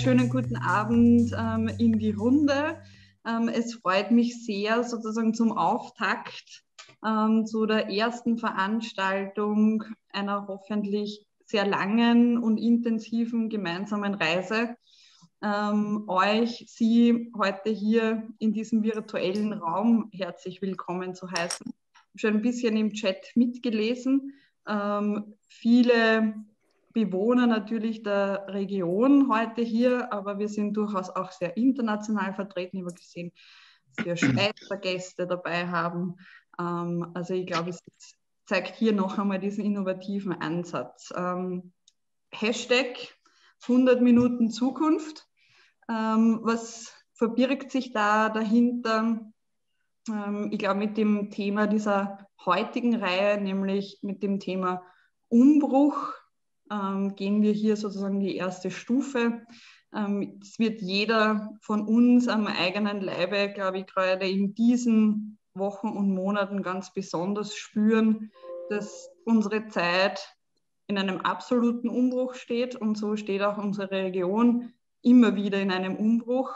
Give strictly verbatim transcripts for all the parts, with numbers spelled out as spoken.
schönen guten Abend ähm, in die Runde. Ähm, es freut mich sehr, sozusagen zum Auftakt ähm, zu der ersten Veranstaltung einer hoffentlich sehr langen und intensiven gemeinsamen Reise, ähm, euch, Sie heute hier in diesem virtuellen Raum herzlich willkommen zu heißen. Ich habe schon ein bisschen im Chat mitgelesen. Ähm, viele Bewohner natürlich der Region heute hier, aber wir sind durchaus auch sehr international vertreten. Ich habe gesehen, dass wir Schweizer Gäste dabei haben. Ähm, also ich glaube, es zeigt hier noch einmal diesen innovativen Ansatz. Ähm, Hashtag hundert Minuten Zukunft. Ähm, was verbirgt sich da dahinter? Ähm, ich glaube, mit dem Thema dieser heutigen Reihe, nämlich mit dem Thema Umbruch, ähm, gehen wir hier sozusagen die erste Stufe. Ähm, es wird jeder von uns am eigenen Leibe, glaube ich, gerade in diesen Wochen und Monaten ganz besonders spüren, dass unsere Zeit in einem absoluten Umbruch steht, und so steht auch unsere Region immer wieder in einem Umbruch,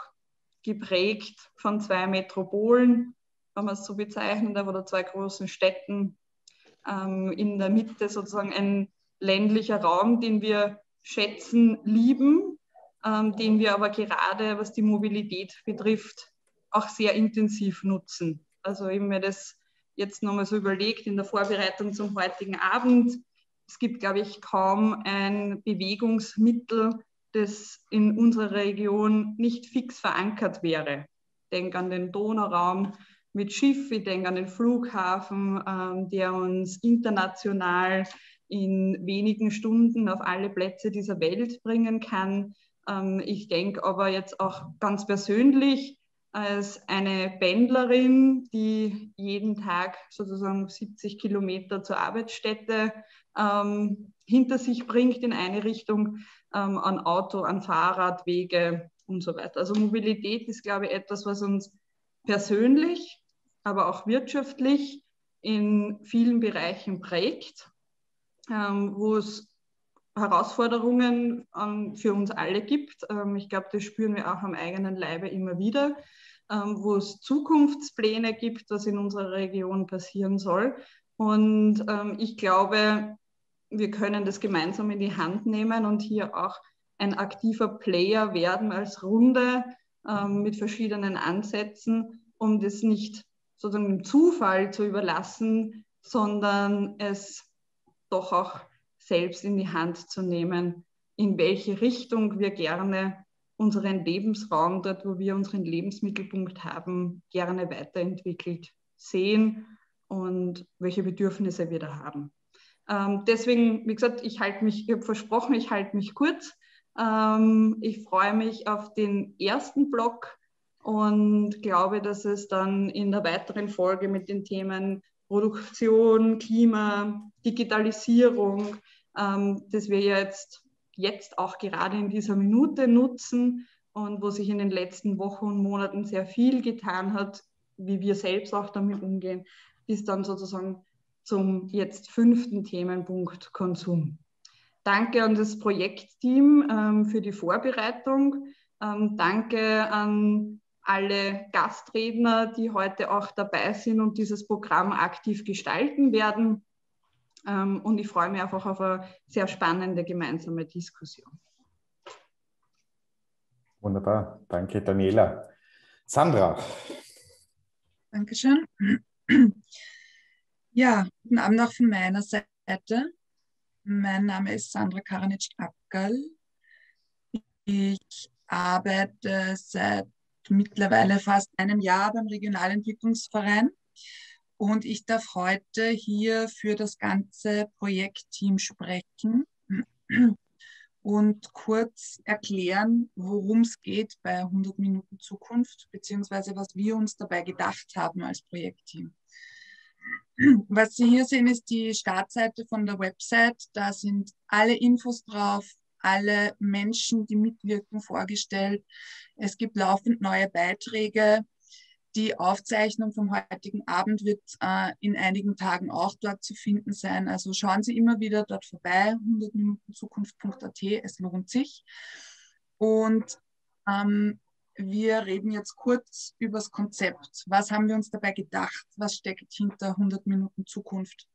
geprägt von zwei Metropolen, wenn man es so bezeichnen darf, oder zwei großen Städten. Ähm, in der Mitte sozusagen ein ländlicher Raum, den wir schätzen, lieben, ähm, den wir aber gerade, was die Mobilität betrifft, auch sehr intensiv nutzen. Also ich habe mir das jetzt nochmal so überlegt in der Vorbereitung zum heutigen Abend. Es gibt, glaube ich, kaum ein Bewegungsmittel, das in unserer Region nicht fix verankert wäre. Ich denke an den Donauraum mit Schiff, ich denke an den Flughafen, ähm, der uns international in wenigen Stunden auf alle Plätze dieser Welt bringen kann. Ähm, ich denke aber jetzt auch ganz persönlich als eine Pendlerin, die jeden Tag sozusagen siebzig Kilometer zur Arbeitsstätte ähm, hinter sich bringt in eine Richtung, ähm, an Auto, an Fahrradwege und so weiter. Also Mobilität ist, glaube ich, etwas, was uns persönlich, aber auch wirtschaftlich in vielen Bereichen prägt, ähm, wo es Herausforderungen ähm, für uns alle gibt. Ähm, ich glaube, das spüren wir auch am eigenen Leibe immer wieder, ähm, wo es Zukunftspläne gibt, was in unserer Region passieren soll. Und ähm, ich glaube, wir können das gemeinsam in die Hand nehmen und hier auch ein aktiver Player werden als Runde ähm, mit verschiedenen Ansätzen, um das nicht sozusagen dem Zufall zu überlassen, sondern es doch auch selbst in die Hand zu nehmen, in welche Richtung wir gerne unseren Lebensraum, dort wo wir unseren Lebensmittelpunkt haben, gerne weiterentwickelt sehen und welche Bedürfnisse wir da haben. Ähm, deswegen, wie gesagt, ich halte mich, ich habe versprochen, ich halte mich kurz. Ähm, ich freue mich auf den ersten Block und glaube, dass es dann in der weiteren Folge mit den Themen Produktion, Klima, Digitalisierung, ähm, das wir jetzt, jetzt auch gerade in dieser Minute nutzen und wo sich in den letzten Wochen und Monaten sehr viel getan hat, wie wir selbst auch damit umgehen, bis dann sozusagen zum jetzt fünften Themenpunkt Konsum. Danke an das Projektteam ähm, für die Vorbereitung. Ähm, danke an alle Gastredner, die heute auch dabei sind und dieses Programm aktiv gestalten werden. Ähm, und ich freue mich einfach auf eine sehr spannende gemeinsame Diskussion. Wunderbar, danke Daniela. Sandra. Dankeschön. Ja, guten Abend auch von meiner Seite. Mein Name ist Sandra Karanic-Abgal. Ich arbeite seit mittlerweile fast einem Jahr beim Regionalentwicklungsverein und ich darf heute hier für das ganze Projektteam sprechen und kurz erklären, worum es geht bei hundert Minuten Zukunft, beziehungsweise was wir uns dabei gedacht haben als Projektteam. Was Sie hier sehen, ist die Startseite von der Website. Da sind alle Infos drauf, alle Menschen, die mitwirken, vorgestellt. Es gibt laufend neue Beiträge. Die Aufzeichnung vom heutigen Abend wird äh, in einigen Tagen auch dort zu finden sein. Also schauen Sie immer wieder dort vorbei, hundert minuten zukunft punkt a t, es lohnt sich. Und ähm, wir reden jetzt kurz über das Konzept. Was haben wir uns dabei gedacht? Was steckt hinter hundert Minuten Zukunft?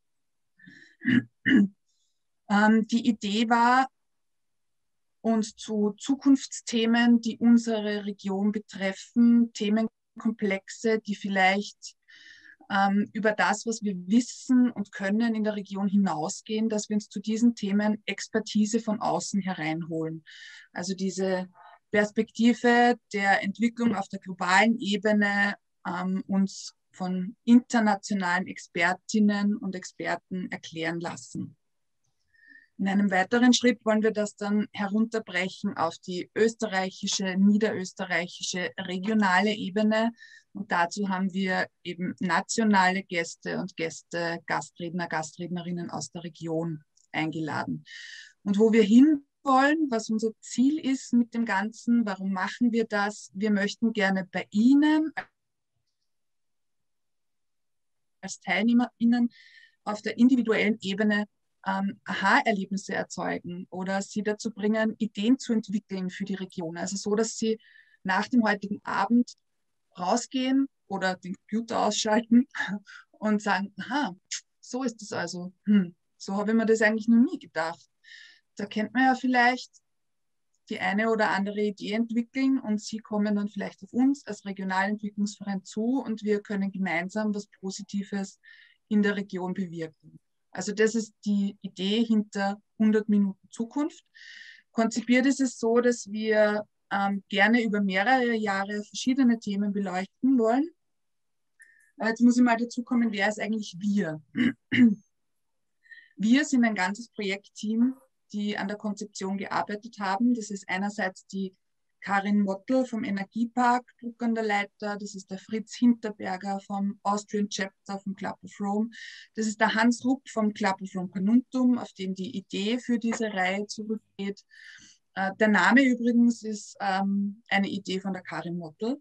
ähm, die Idee war, uns zu Zukunftsthemen, die unsere Region betreffen, Themenkomplexe, die vielleicht ähm, über das, was wir wissen und können in der Region hinausgehen, dass wir uns zu diesen Themen Expertise von außen hereinholen. Also diese Perspektive der Entwicklung auf der globalen Ebene ähm, uns von internationalen Expertinnen und Experten erklären lassen. In einem weiteren Schritt wollen wir das dann herunterbrechen auf die österreichische, niederösterreichische, regionale Ebene. Und dazu haben wir eben nationale Gäste und Gäste, Gastredner, Gastrednerinnen aus der Region eingeladen. Und wo wir hinwollen, was unser Ziel ist mit dem Ganzen, warum machen wir das? Wir möchten gerne bei Ihnen als TeilnehmerInnen auf der individuellen Ebene ähm, Aha-Erlebnisse erzeugen oder sie dazu bringen, Ideen zu entwickeln für die Region. Also so, dass sie nach dem heutigen Abend rausgehen oder den Computer ausschalten und sagen, aha, so ist es also. Hm, so habe ich mir das eigentlich noch nie gedacht. Da kennt man ja vielleicht die eine oder andere Idee entwickeln und sie kommen dann vielleicht auf uns als Regionalentwicklungsverein zu und wir können gemeinsam was Positives in der Region bewirken. Also das ist die Idee hinter hundert Minuten Zukunft. Konzipiert ist es so, dass wir ähm, gerne über mehrere Jahre verschiedene Themen beleuchten wollen. Aber jetzt muss ich mal dazu kommen, wer ist eigentlich wir? Wir sind ein ganzes Projektteam, die an der Konzeption gearbeitet haben. Das ist einerseits die Karin Mottl vom Energiepark, Druck an der Leiter. Das ist der Fritz Hinterberger vom Austrian Chapter vom Club of Rome. Das ist der Hans Rupp vom Club of Rome Carnuntum, auf dem die Idee für diese Reihe zurückgeht. Äh, der Name übrigens ist ähm, eine Idee von der Karin Mottl.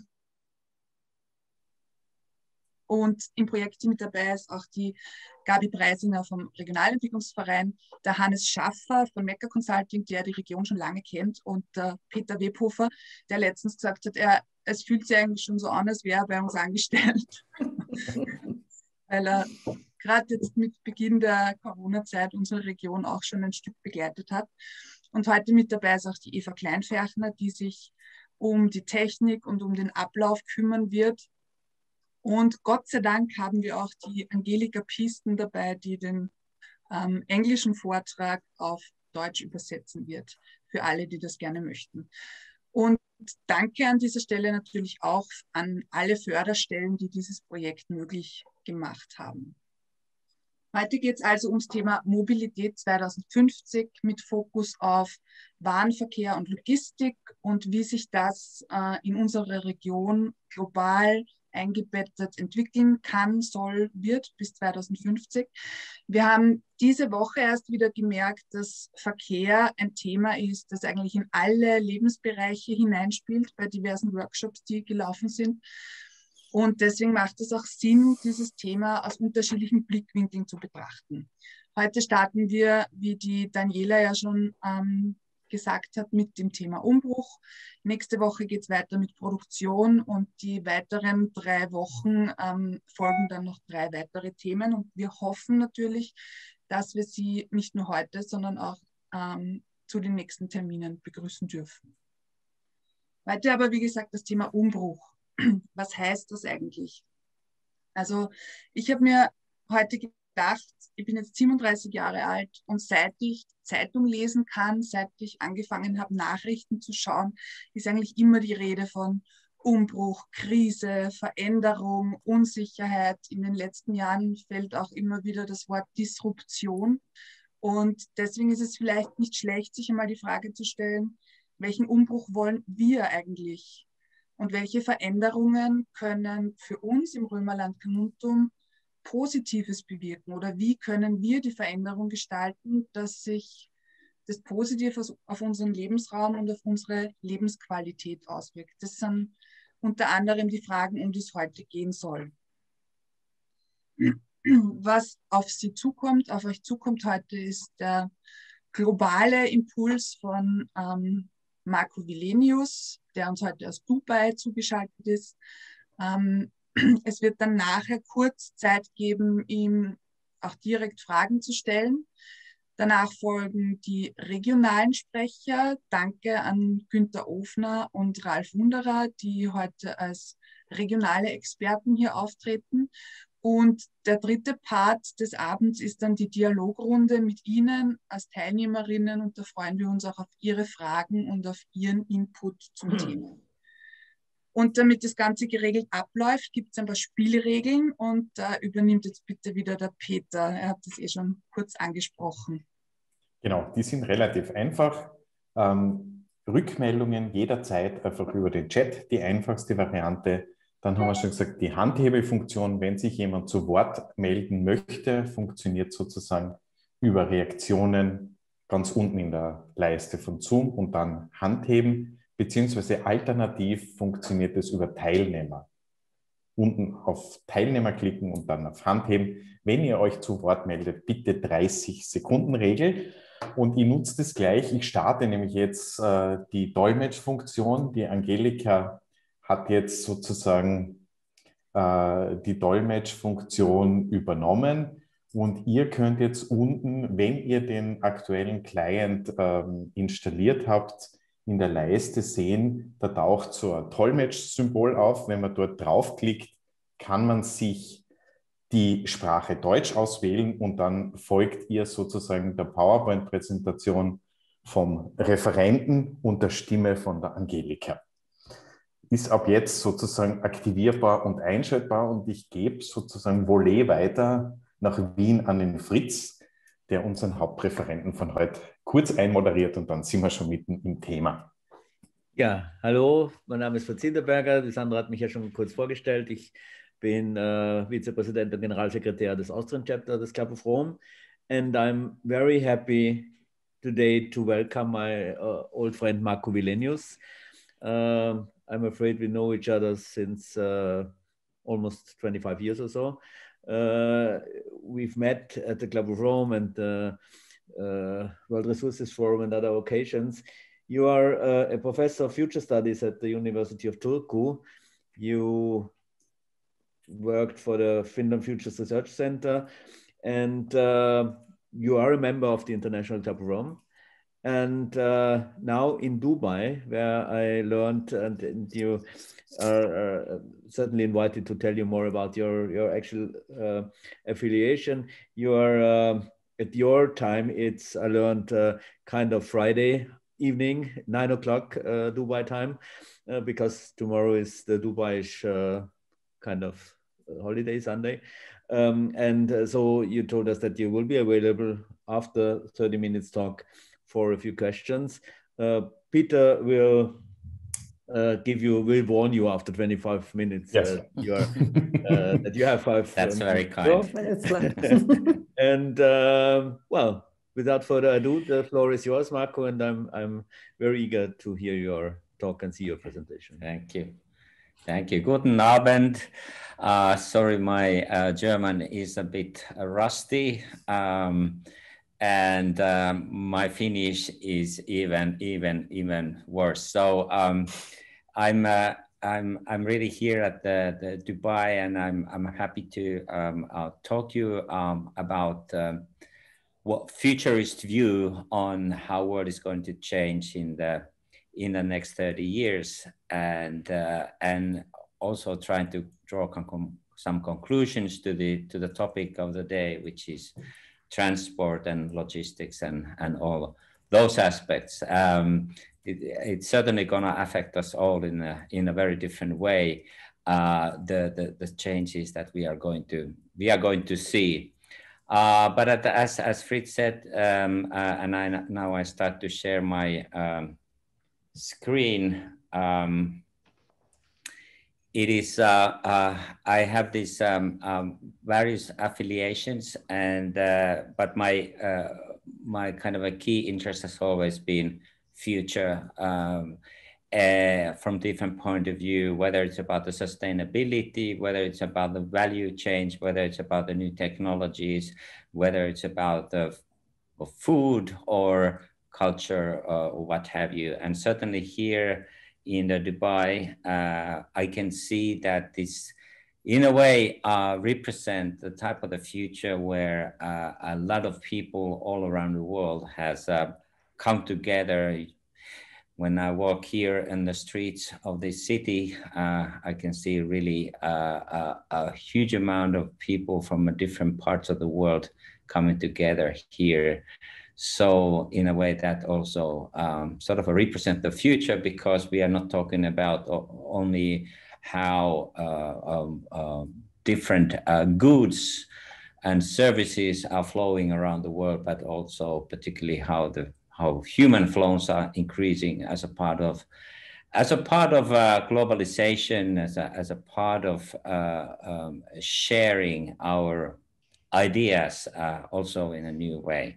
Und im Projekt mit dabei ist auch die Gabi Preisinger vom Regionalentwicklungsverein, der Hannes Schaffer von Mecca Consulting, der die Region schon lange kennt, und der Peter Webhofer, der letztens gesagt hat, er, es fühlt sich eigentlich schon so an, als wäre er bei uns angestellt. Weil er gerade jetzt mit Beginn der Corona-Zeit unsere Region auch schon ein Stück begleitet hat. Und heute mit dabei ist auch die Eva Kleinferchner, die sich um die Technik und um den Ablauf kümmern wird. Und Gott sei Dank haben wir auch die Angelika Pisten dabei, die den ähm, englischen Vortrag auf Deutsch übersetzen wird, für alle, die das gerne möchten. Und danke an dieser Stelle natürlich auch an alle Förderstellen, die dieses Projekt möglich gemacht haben. Heute geht es also ums Thema Mobilität zweitausendfünfzig mit Fokus auf Warenverkehr und Logistik und wie sich das äh, in unserer Region global eingebettet entwickeln kann, soll, wird bis zweitausendfünfzig. Wir haben diese Woche erst wieder gemerkt, dass Verkehr ein Thema ist, das eigentlich in alle Lebensbereiche hineinspielt, bei diversen Workshops, die gelaufen sind. Und deswegen macht es auch Sinn, dieses Thema aus unterschiedlichen Blickwinkeln zu betrachten. Heute starten wir, wie die Daniela ja schon ähm, gesagt hat, mit dem Thema Umbruch. Nächste Woche geht es weiter mit Produktion und die weiteren drei Wochen ähm, folgen dann noch drei weitere Themen. Und wir hoffen natürlich, dass wir Sie nicht nur heute, sondern auch ähm, zu den nächsten Terminen begrüßen dürfen. Heute aber, wie gesagt, das Thema Umbruch. Was heißt das eigentlich? Also ich habe mir heute gedacht, ich bin jetzt siebenunddreißig Jahre alt und seit ich Zeitung lesen kann, seit ich angefangen habe, Nachrichten zu schauen, ist eigentlich immer die Rede von Umbruch, Krise, Veränderung, Unsicherheit. In den letzten Jahren fällt auch immer wieder das Wort Disruption. Und deswegen ist es vielleicht nicht schlecht, sich einmal die Frage zu stellen, welchen Umbruch wollen wir eigentlich? Und welche Veränderungen können für uns im Römerland Carnuntum Positives bewirken? Oder wie können wir die Veränderung gestalten, dass sich das Positive auf unseren Lebensraum und auf unsere Lebensqualität auswirkt? Das sind unter anderem die Fragen, um die es heute gehen soll. Was auf Sie zukommt, auf euch zukommt heute, ist der globale Impuls von ähm, Marco Vilenius, der uns heute aus Dubai zugeschaltet ist. Ähm, es wird dann nachher kurz Zeit geben, ihm auch direkt Fragen zu stellen. Danach folgen die regionalen Sprecher. Danke an Günther Ofner und Ralf Wunderer, die heute als regionale Experten hier auftreten. Und der dritte Part des Abends ist dann die Dialogrunde mit Ihnen als Teilnehmerinnen, und da freuen wir uns auch auf Ihre Fragen und auf Ihren Input zum Thema. Und damit das Ganze geregelt abläuft, gibt es ein paar Spielregeln, und da übernimmt jetzt bitte wieder der Peter. Er hat das eh schon kurz angesprochen. Genau, die sind relativ einfach. Ähm, Rückmeldungen jederzeit einfach über den Chat, die einfachste Variante. Dann haben wir schon gesagt, die Handhebefunktion, wenn sich jemand zu Wort melden möchte, funktioniert sozusagen über Reaktionen ganz unten in der Leiste von Zoom und dann Handheben, beziehungsweise alternativ funktioniert es über Teilnehmer. Unten auf Teilnehmer klicken und dann auf Handheben. Wenn ihr euch zu Wort meldet, bitte dreißig Sekunden Regel. Und ich nutze das gleich. Ich starte nämlich jetzt äh, die Dolmetschfunktion. Die Angelika hat jetzt sozusagen äh, die Dolmetschfunktion übernommen. Und ihr könnt jetzt unten, wenn ihr den aktuellen Client ähm, installiert habt, in der Leiste sehen, da taucht so ein Dolmetsch-Symbol auf. Wenn man dort draufklickt, kann man sich die Sprache Deutsch auswählen und dann folgt ihr sozusagen der PowerPoint-Präsentation vom Referenten und der Stimme von der Angelika. Ist ab jetzt sozusagen aktivierbar und einschaltbar, und ich gebe sozusagen Volley weiter nach Wien an den Fritz, der unseren Hauptreferenten von heute kurz einmoderiert, und dann sind wir schon mitten im Thema. Ja, hallo, mein Name ist Fritz Hinterberger. Die Sandra hat mich ja schon kurz vorgestellt. Ich bin äh, Vizepräsident und Generalsekretär des Austrian Chapter des Club of Rome, and I'm very happy today to welcome my uh, old friend Marco Vilenius. Uh, I'm afraid we know each other since uh, almost twenty-five years or so. Uh, we've met at the Club of Rome and the uh, World Resources Forum and other occasions. You are uh, a professor of future studies at the University of Turku. You worked for the Finland Futures Research Center, and uh, you are a member of the International Club of Rome. And uh, now in Dubai, where I learned, and, and you are uh, certainly invited to tell you more about your, your actual uh, affiliation. You are, uh, at your time, it's, I learned, uh, kind of Friday evening, nine o'clock uh, Dubai time, uh, because tomorrow is the Dubai-ish uh, kind of holiday, Sunday. Um, and uh, so you told us that you will be available after thirty minutes talk for a few questions. Uh, Peter will uh, give you, will warn you after twenty-five minutes. Yes. Uh, you are, uh, that you have five. That's very kind. And um, well, without further ado, the floor is yours, Marco, and I'm, I'm very eager to hear your talk and see your presentation. Thank you. Thank you. Guten Abend. Uh, sorry, my uh, German is a bit uh, rusty. Um, and um, my Finnish is even even even worse. So um, I'm uh, I'm I'm really here at the, the Dubai, and I'm I'm happy to um, uh, talk to you um, about um, what futurist view on how world is going to change in the in the next thirty years, and uh, and also trying to draw con some conclusions to the to the topic of the day, which is transport and logistics and, and all those aspects. Um, it, it's certainly going to affect us all in a, in a very different way, uh, the, the, the changes that we are going to, we are going to see. Uh, but at the, as, as Fritz said, um, uh, and I, now I start to share my um, screen. Um, It is, uh, uh, I have these um, um, various affiliations, and uh, but my uh, my kind of a key interest has always been future um, uh, from different point of view, whether it's about the sustainability, whether it's about the value change, whether it's about the new technologies, whether it's about the of food or culture uh, or what have you. And certainly here in the Dubai, uh, I can see that this, in a way, uh, represent the type of the future where uh, a lot of people all around the world has uh, come together. When I walk here in the streets of this city, uh, I can see really uh, a, a huge amount of people from different parts of the world coming together here. So in a way that also um, sort of represent the future, because we are not talking about only how uh, um, uh, different uh, goods and services are flowing around the world, but also particularly how the how human flows are increasing as a part of as a part of uh, globalization, as a, as a part of uh, um, sharing our ideas uh, also in a new way.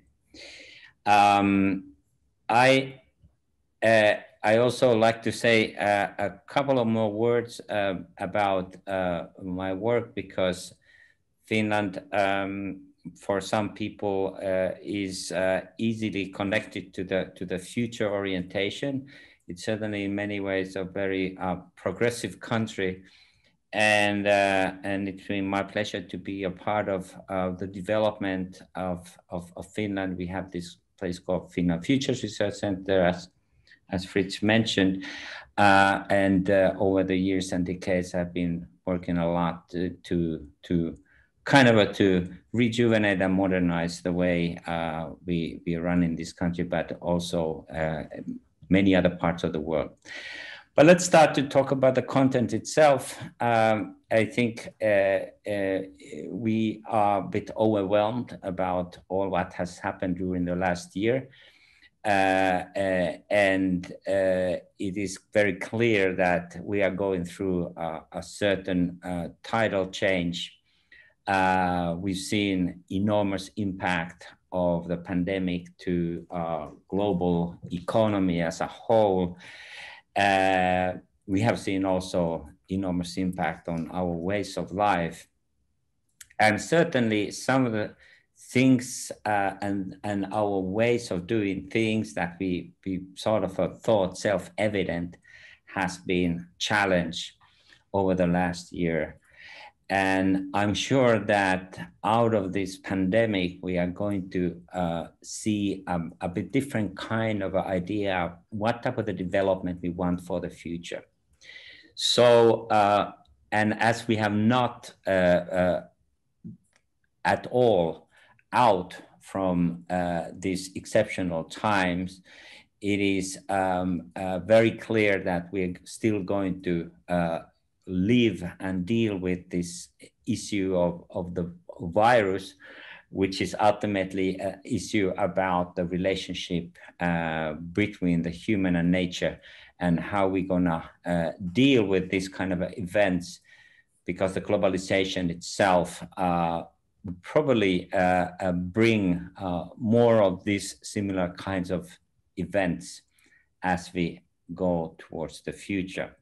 Um, I uh, I also like to say uh, a couple of more words uh, about uh, my work, because Finland, um, for some people, uh, is uh, easily connected to the to the future orientation. It's certainly in many ways a very uh, progressive country, and uh, and it's been my pleasure to be a part of uh, the development of, of of Finland. We have this place called Finland Futures Research Center, as as Fritz mentioned, uh, and uh, over the years and decades, I've been working a lot to to, to kind of a, to rejuvenate and modernize the way uh, we we run in this country, but also uh, many other parts of the world. But let's start to talk about the content itself. Um, I think uh, uh, we are a bit overwhelmed about all what has happened during the last year. Uh, uh, and uh, it is very clear that we are going through uh, a certain uh, tidal change. Uh, we've seen enormous impact of the pandemic to uh, global economy as a whole. Uh, we have seen also enormous impact on our ways of life. And certainly some of the things uh, and, and our ways of doing things that we, we sort of uh, thought self-evident has been challenged over the last year. And I'm sure that out of this pandemic, we are going to uh, see a, a bit different kind of idea, what type of the development we want for the future. So, uh, and as we have not uh, uh, at all out from uh, these exceptional times, it is um, uh, very clear that we're still going to uh, live and deal with this issue of, of the virus, which is ultimately an issue about the relationship uh, between the human and nature, and how we're gonna uh, deal with these kind of events, because the globalization itself uh, would probably uh, uh, bring uh, more of these similar kinds of events as we go towards the future.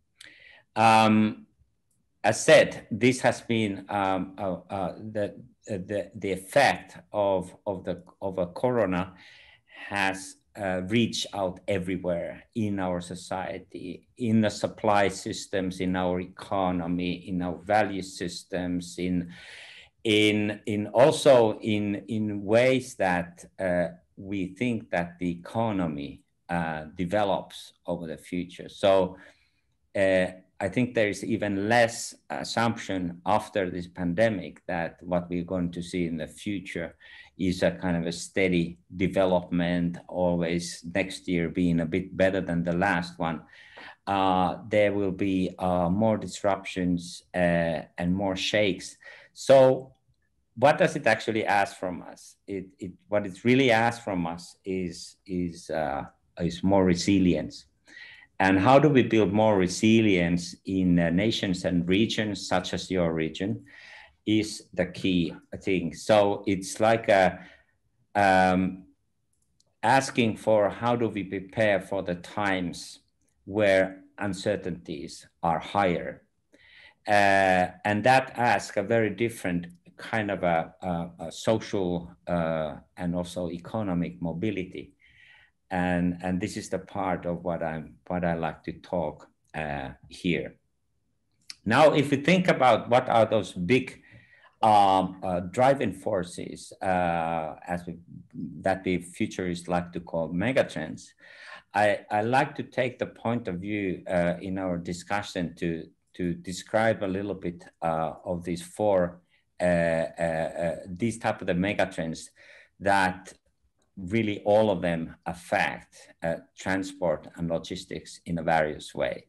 Um, as said, this has been um, uh, uh, the, the the effect of of the of a corona has uh, reached out everywhere in our society, in the supply systems, in our economy, in our value systems, in in in also in in ways that uh, we think that the economy uh, develops over the future. So. Uh, I think there is even less assumption after this pandemic that what we're going to see in the future is a kind of a steady development, always next year being a bit better than the last one. Uh, there will be uh, more disruptions uh, and more shakes. So what does it actually ask from us? It, it, what it really asks from us is, is, uh, is more resilience. And how do we build more resilience in uh, nations and regions, such as your region, is the key thing. So it's like a, um, asking for how do we prepare for the times where uncertainties are higher. Uh, and that asks a very different kind of a, a, a social uh, and also economic mobility. And, and this is the part of what, I'm, what I like to talk uh, here. Now, if we think about what are those big um, uh, driving forces, uh, as we, that the futurists like to call megatrends, I, I like to take the point of view uh, in our discussion to, to describe a little bit uh, of these four, uh, uh, uh, these type of the megatrends that really all of them affect uh, transport and logistics in a various way.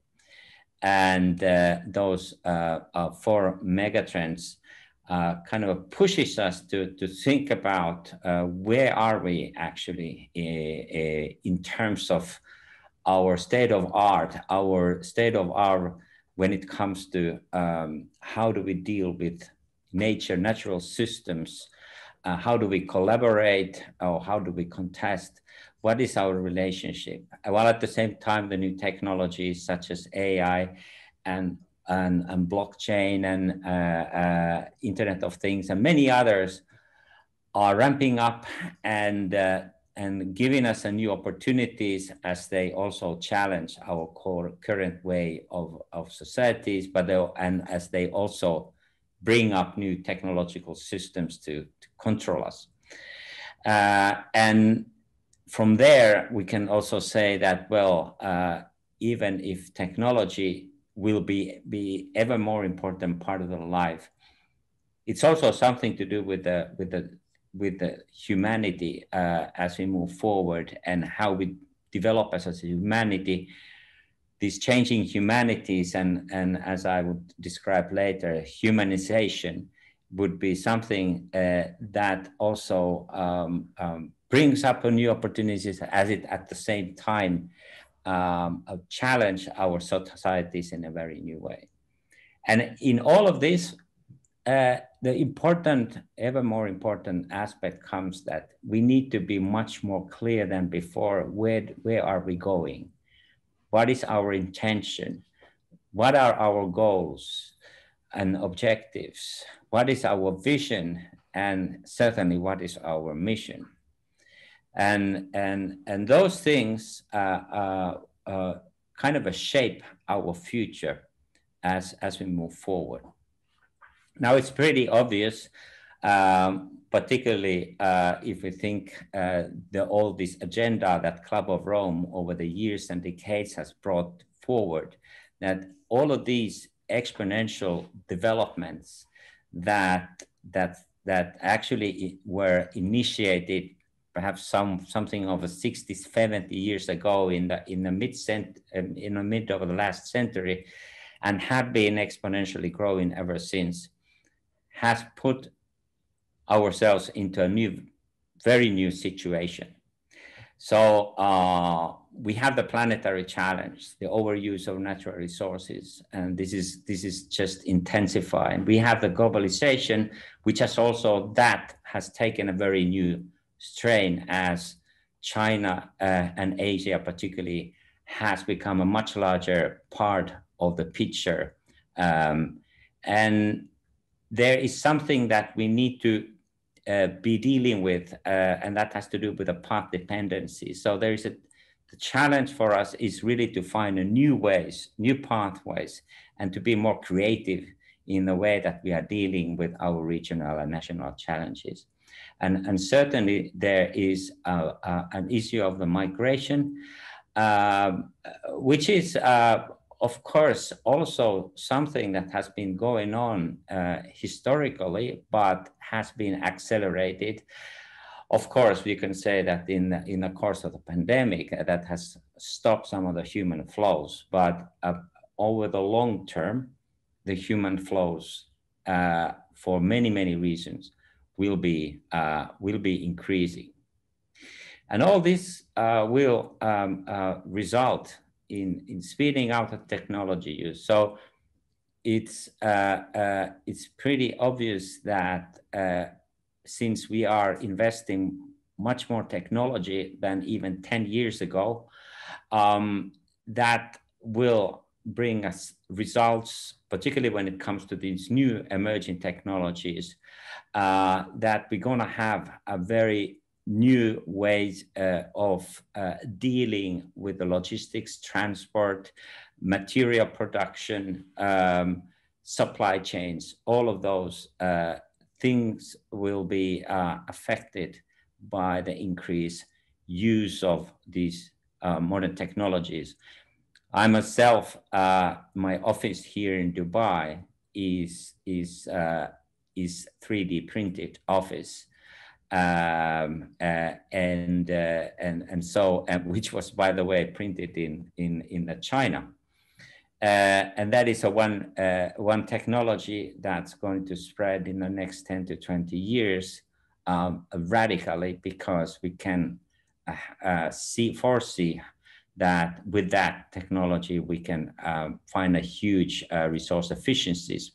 And uh, those uh, uh, four megatrends uh, kind of pushes us to, to think about uh, where are we actually uh, uh, in terms of our state of art, our state of art when it comes to um, how do we deal with nature, natural systems, uh, how do we collaborate, or how do we contest, what is our relationship? While at the same time, the new technologies such as A I and, and, and blockchain and uh, uh, Internet of Things and many others are ramping up and, uh, and giving us a new opportunities as they also challenge our core current way of, of societies, but they, and as they also bring up new technological systems to, to control us. Uh, and from there, we can also say that, well, uh, even if technology will be, be ever more important part of the life, it's also something to do with the, with the, with the humanity uh, as we move forward and how we develop as a humanity, these changing humanities and, and as I would describe later, humanization would be something uh, that also um, um, brings up new opportunities as it at the same time um, uh, challenge our societies in a very new way. And in all of this, uh, the important, ever more important aspect comes that we need to be much more clear than before. Where, where are we going? What is our intention? What are our goals and objectives? What is our vision? And certainly, what is our mission? And, and, and those things uh, uh, uh, kind of a shape our future as, as we move forward. Now, it's pretty obvious, um, particularly uh, if we think uh, the, all this agenda that Club of Rome over the years and decades has brought forward, that all of these exponential developments that, that, that actually were initiated perhaps some, something over sixty, seventy years ago in the, in the mid cent in the mid of the last century and have been exponentially growing ever since, has put ourselves into a new, very new situation. So uh, we have the planetary challenge, the overuse of natural resources, and this is, this is just intensifying. We have the globalization, which has also, that has taken a very new strain as China uh, and Asia particularly has become a much larger part of the picture. Um, and there is something that we need to uh, be dealing with, uh, and that has to do with the path dependency. So there is a, the challenge for us is really to find a new ways, new pathways, and to be more creative in the way that we are dealing with our regional and national challenges. And, and certainly there is a, a, an issue of the migration, um, which is uh, of course, also something that has been going on uh, historically, but has been accelerated. Of course, we can say that in, in the course of the pandemic, uh, that has stopped some of the human flows, but uh, over the long term, the human flows, uh, for many, many reasons, will be, uh, will be increasing. And all this uh, will um, uh, result in, in speeding out of technology use. So it's, uh, uh, it's pretty obvious that uh, since we are investing much more technology than even ten years ago, um, that will bring us results, particularly when it comes to these new emerging technologies, uh, that we're gonna have a very new ways uh, of uh, dealing with the logistics, transport, material production, um, supply chains. All of those uh, things will be uh, affected by the increased use of these uh, modern technologies. I myself, uh, my office here in Dubai is is uh, is three D printed office, um, uh, and uh, and and so and which was, by the way, printed in in in China, uh, and that is a one uh, one technology that's going to spread in the next ten to twenty years um, radically, because we can uh, uh, see foresee that with that technology we can um, find a huge uh, resource efficiencies.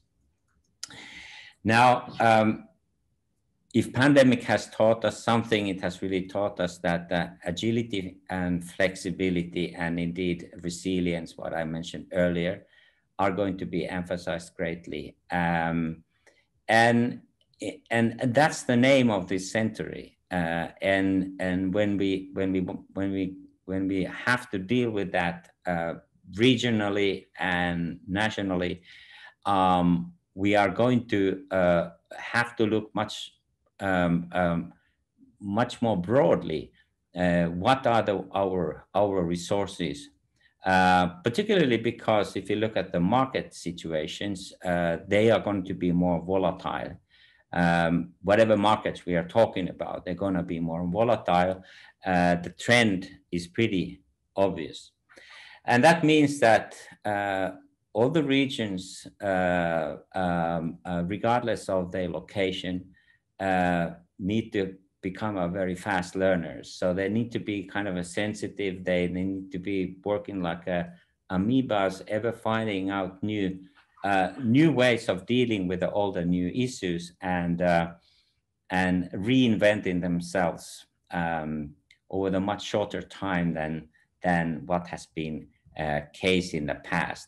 Now, um, if pandemic has taught us something, it has really taught us that uh, agility and flexibility and indeed resilience, what I mentioned earlier, are going to be emphasized greatly. Um, and, and, and that's the name of this century. Uh, and and when we when we when we when we have to deal with that uh, regionally and nationally, um, we are going to uh, have to look much, um, um, much more broadly. Uh, what are the, our, our resources? Uh, particularly because if you look at the market situations, uh, they are going to be more volatile. Um, whatever markets we are talking about, they're going to be more volatile. Uh, the trend is pretty obvious. And that means that uh, all the regions, uh, um, uh, regardless of their location, uh, need to become a very fast learners. So they need to be kind of a sensitive, they need to be working like a amoebas, ever finding out new Uh, new ways of dealing with the older new issues and uh, and reinventing themselves um, over the much shorter time than than what has been uh, case in the past.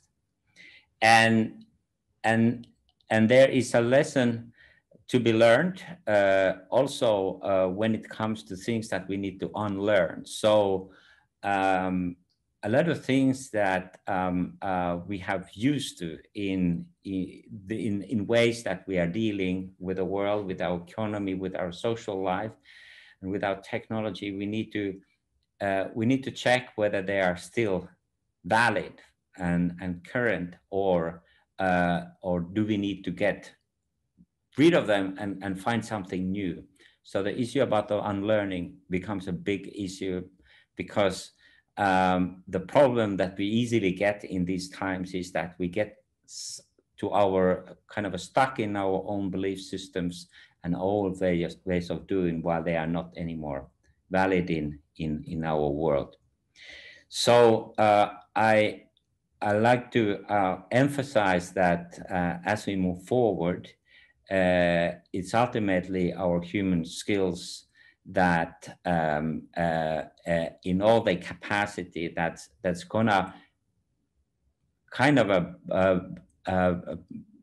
And and and there is a lesson to be learned uh, also uh, when it comes to things that we need to unlearn. So um, a lot of things that um, uh, we have used to in, in, in ways that we are dealing with the world, with our economy, with our social life, and with our technology, we need to, uh, we need to check whether they are still valid and, and current, or, uh, or do we need to get rid of them and, and find something new. So the issue about the unlearning becomes a big issue, because Um, the problem that we easily get in these times is that we get to our kind of a stuck in our own belief systems and old ways, ways of doing, while they are not anymore valid in, in, in our world. So uh, I, I like to uh, emphasize that uh, as we move forward, uh, it's ultimately our human skills that um, uh, uh, in all the capacity that's that's gonna kind of a, a, a,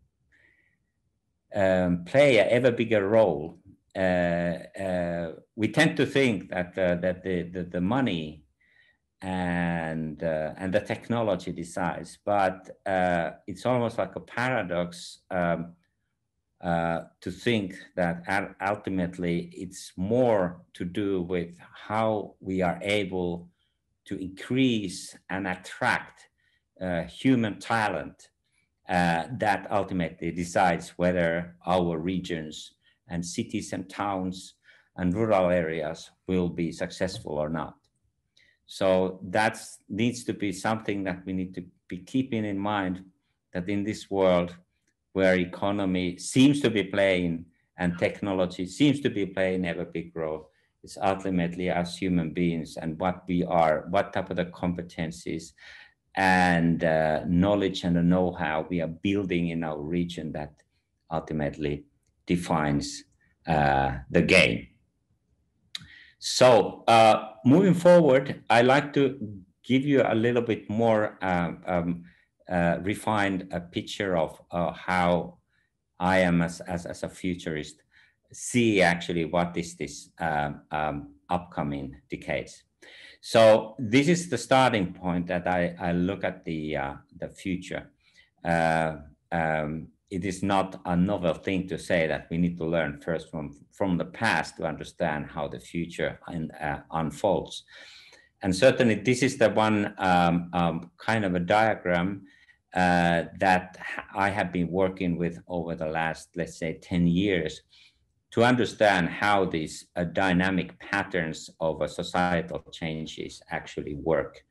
a um, play an ever bigger role. Uh, uh, we tend to think that uh, that the, the the money and uh, and the technology decides, but uh, it's almost like a paradox. Um, Uh, to think that ultimately it's more to do with how we are able to increase and attract uh, human talent uh, that ultimately decides whether our regions and cities and towns and rural areas will be successful or not. So that needs to be something that we need to be keeping in mind, that in this world where economy seems to be playing and technology seems to be playing ever big role, it's ultimately as human beings and what we are, what type of the competencies and uh, knowledge and the know-how we are building in our region that ultimately defines uh, the game. So uh, moving forward, I like to give you a little bit more um, um, Uh, refined a picture of uh, how I am as, as, as a futurist see actually what is this um, um, upcoming decades. So this is the starting point that I, I look at the, uh, the future. Uh, um, it is not a novel thing to say that we need to learn first from, from the past to understand how the future un, uh, unfolds. And certainly this is the one um, um, kind of a diagram uh, that I have been working with over the last, let's say, ten years to understand how these uh, dynamic patterns of uh, societal changes actually work.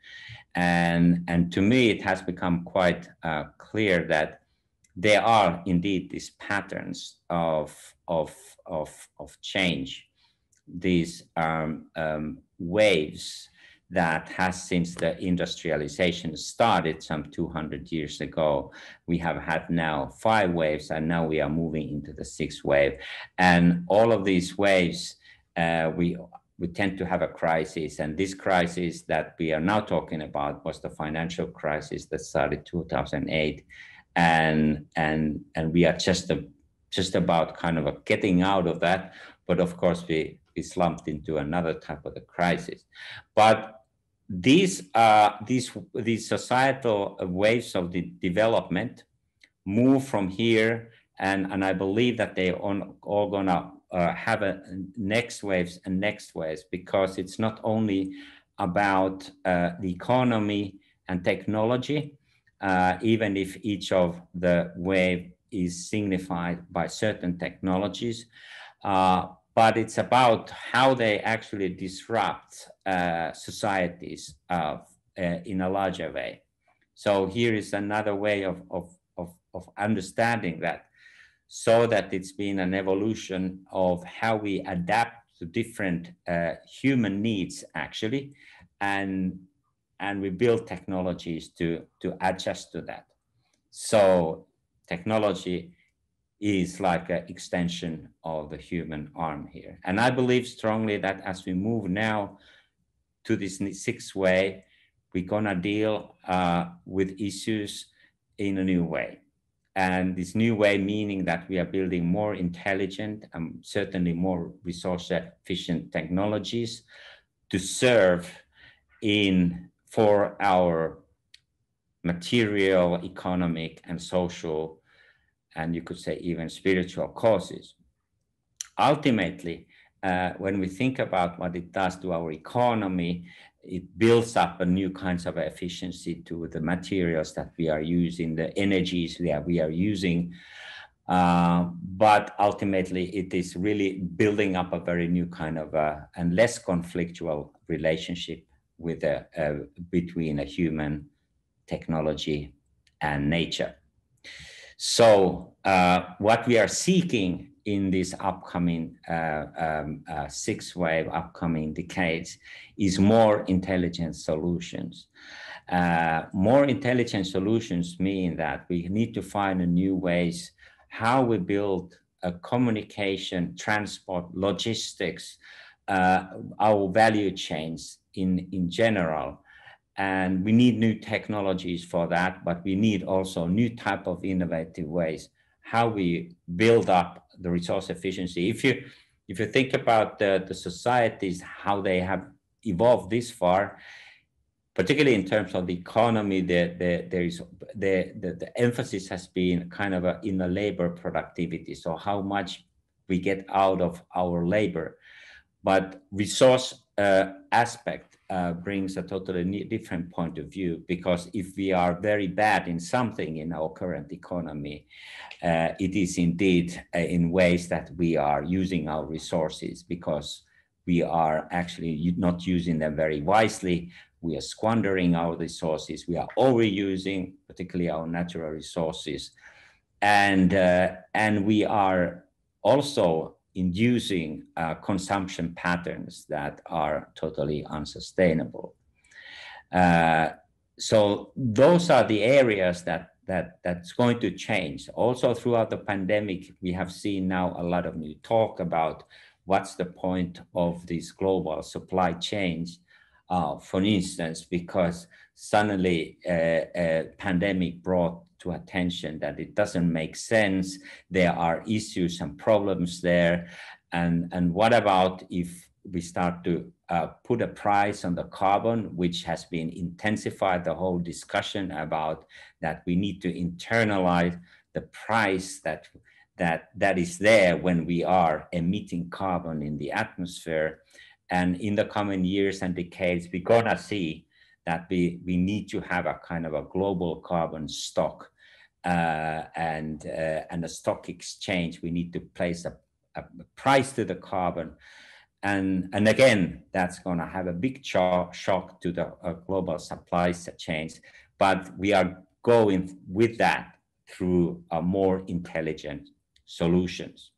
And, and to me, it has become quite uh, clear that there are indeed these patterns of, of, of, of change, these um, um, waves that has, since the industrialization started some two hundred years ago, we have had now five waves, and now we are moving into the sixth wave. And all of these waves, uh, we, we tend to have a crisis. And this crisis that we are now talking about was the financial crisis that started two thousand eight. And, and, and we are just, a, just about kind of a getting out of that. But of course, we, we slumped into another type of the crisis. But these, uh, these, these societal waves of the development move from here, and, and I believe that they are all gonna uh, have a next waves and next waves, because it's not only about uh, the economy and technology, uh, even if each of the wave is signified by certain technologies, uh, but it's about how they actually disrupt uh, societies uh, uh, in a larger way. So here is another way of, of, of, of understanding that, so that it's been an evolution of how we adapt to different uh, human needs, actually, and, and we build technologies to, to adjust to that. So technology is like an extension of the human arm here. And I believe strongly that as we move now to this sixth way, we're gonna deal uh, with issues in a new way. And this new way meaning that we are building more intelligent and certainly more resource efficient technologies to serve in for our material, economic, and social, and you could say even spiritual causes. Ultimately, uh, when we think about what it does to our economy, it builds up a new kinds of efficiency to the materials that we are using, the energies that we are using. Uh, but ultimately, it is really building up a very new kind of uh, and less conflictual relationship with a, uh, between a human, technology, and nature. So uh, what we are seeking in this upcoming uh, um, uh, sixth wave, upcoming decades, is more intelligent solutions. Uh, more intelligent solutions mean that we need to find a new ways how we build a communication, transport, logistics, uh, our value chains in, in general. And we need new technologies for that, but we need also new type of innovative ways how we build up the resource efficiency. If you if you think about the, the societies, how they have evolved this far, particularly in terms of the economy, the, the, there is the, the, the emphasis has been kind of a, in the labor productivity. So how much we get out of our labor, but resource uh, aspect uh, brings a totally different point of view, because if we are very bad in something in our current economy, uh, it is indeed uh, in ways that we are using our resources because we are actually not using them very wisely. We are squandering our resources. We are overusing, particularly our natural resources. And, uh, and we are also inducing uh, consumption patterns that are totally unsustainable. Uh, so those are the areas that, that, that's going to change. Also throughout the pandemic, we have seen now a lot of new talk about what's the point of these global supply chains. Uh, for instance, because suddenly a, a pandemic brought to attention that it doesn't make sense, there are issues and problems there, and, and what about if we start to uh, put a price on the carbon, which has been intensified the whole discussion about that we need to internalize the price that, that, that is there when we are emitting carbon in the atmosphere. And in the coming years and decades, we're gonna see that we, we need to have a kind of a global carbon stock uh, and, uh, and a stock exchange. We need to place a, a price to the carbon. And, and again, that's gonna have a big shock, shock to the uh, global supply chains, but we are going with that through a more intelligent solutions.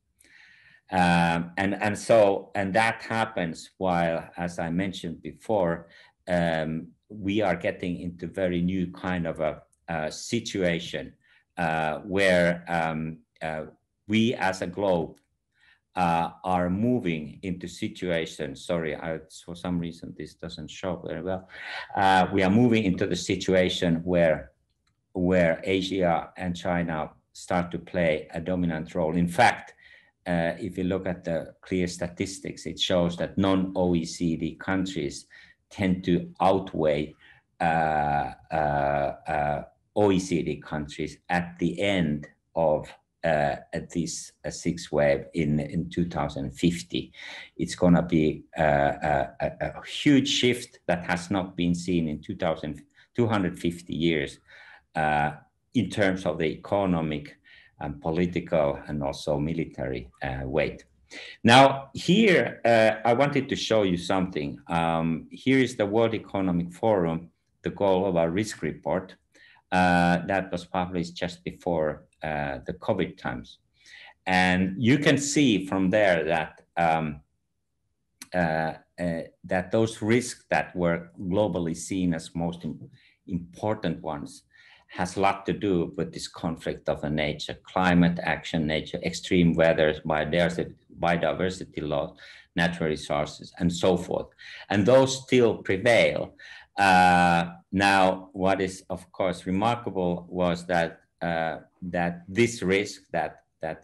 Um, and, and so, and that happens while, as I mentioned before, um, we are getting into very new kind of a, a situation uh, where um, uh, we as a globe uh, are moving into situations, sorry, I, for some reason this doesn't show very well. Uh, we are moving into the situation where, where Asia and China start to play a dominant role. In fact, Uh, if you look at the clear statistics, it shows that non-O E C D countries tend to outweigh uh, uh, uh, O E C D countries at the end of uh, at this uh, sixth wave in, in two thousand fifty. It's going to be uh, a, a huge shift that has not been seen in two thousand, two hundred fifty years uh, in terms of the economic and political and also military uh, weight. Now here, uh, I wanted to show you something. Um, here is the World Economic Forum, the Global Risk Report uh, that was published just before uh, the COVID times. And you can see from there that, um, uh, uh, that those risks that were globally seen as most important ones has a lot to do with this conflict of the nature, climate action, nature, extreme weather, biodiversity, biodiversity loss, natural resources, and so forth. And those still prevail. Uh, now, what is, of course, remarkable was that uh, that this risk that, that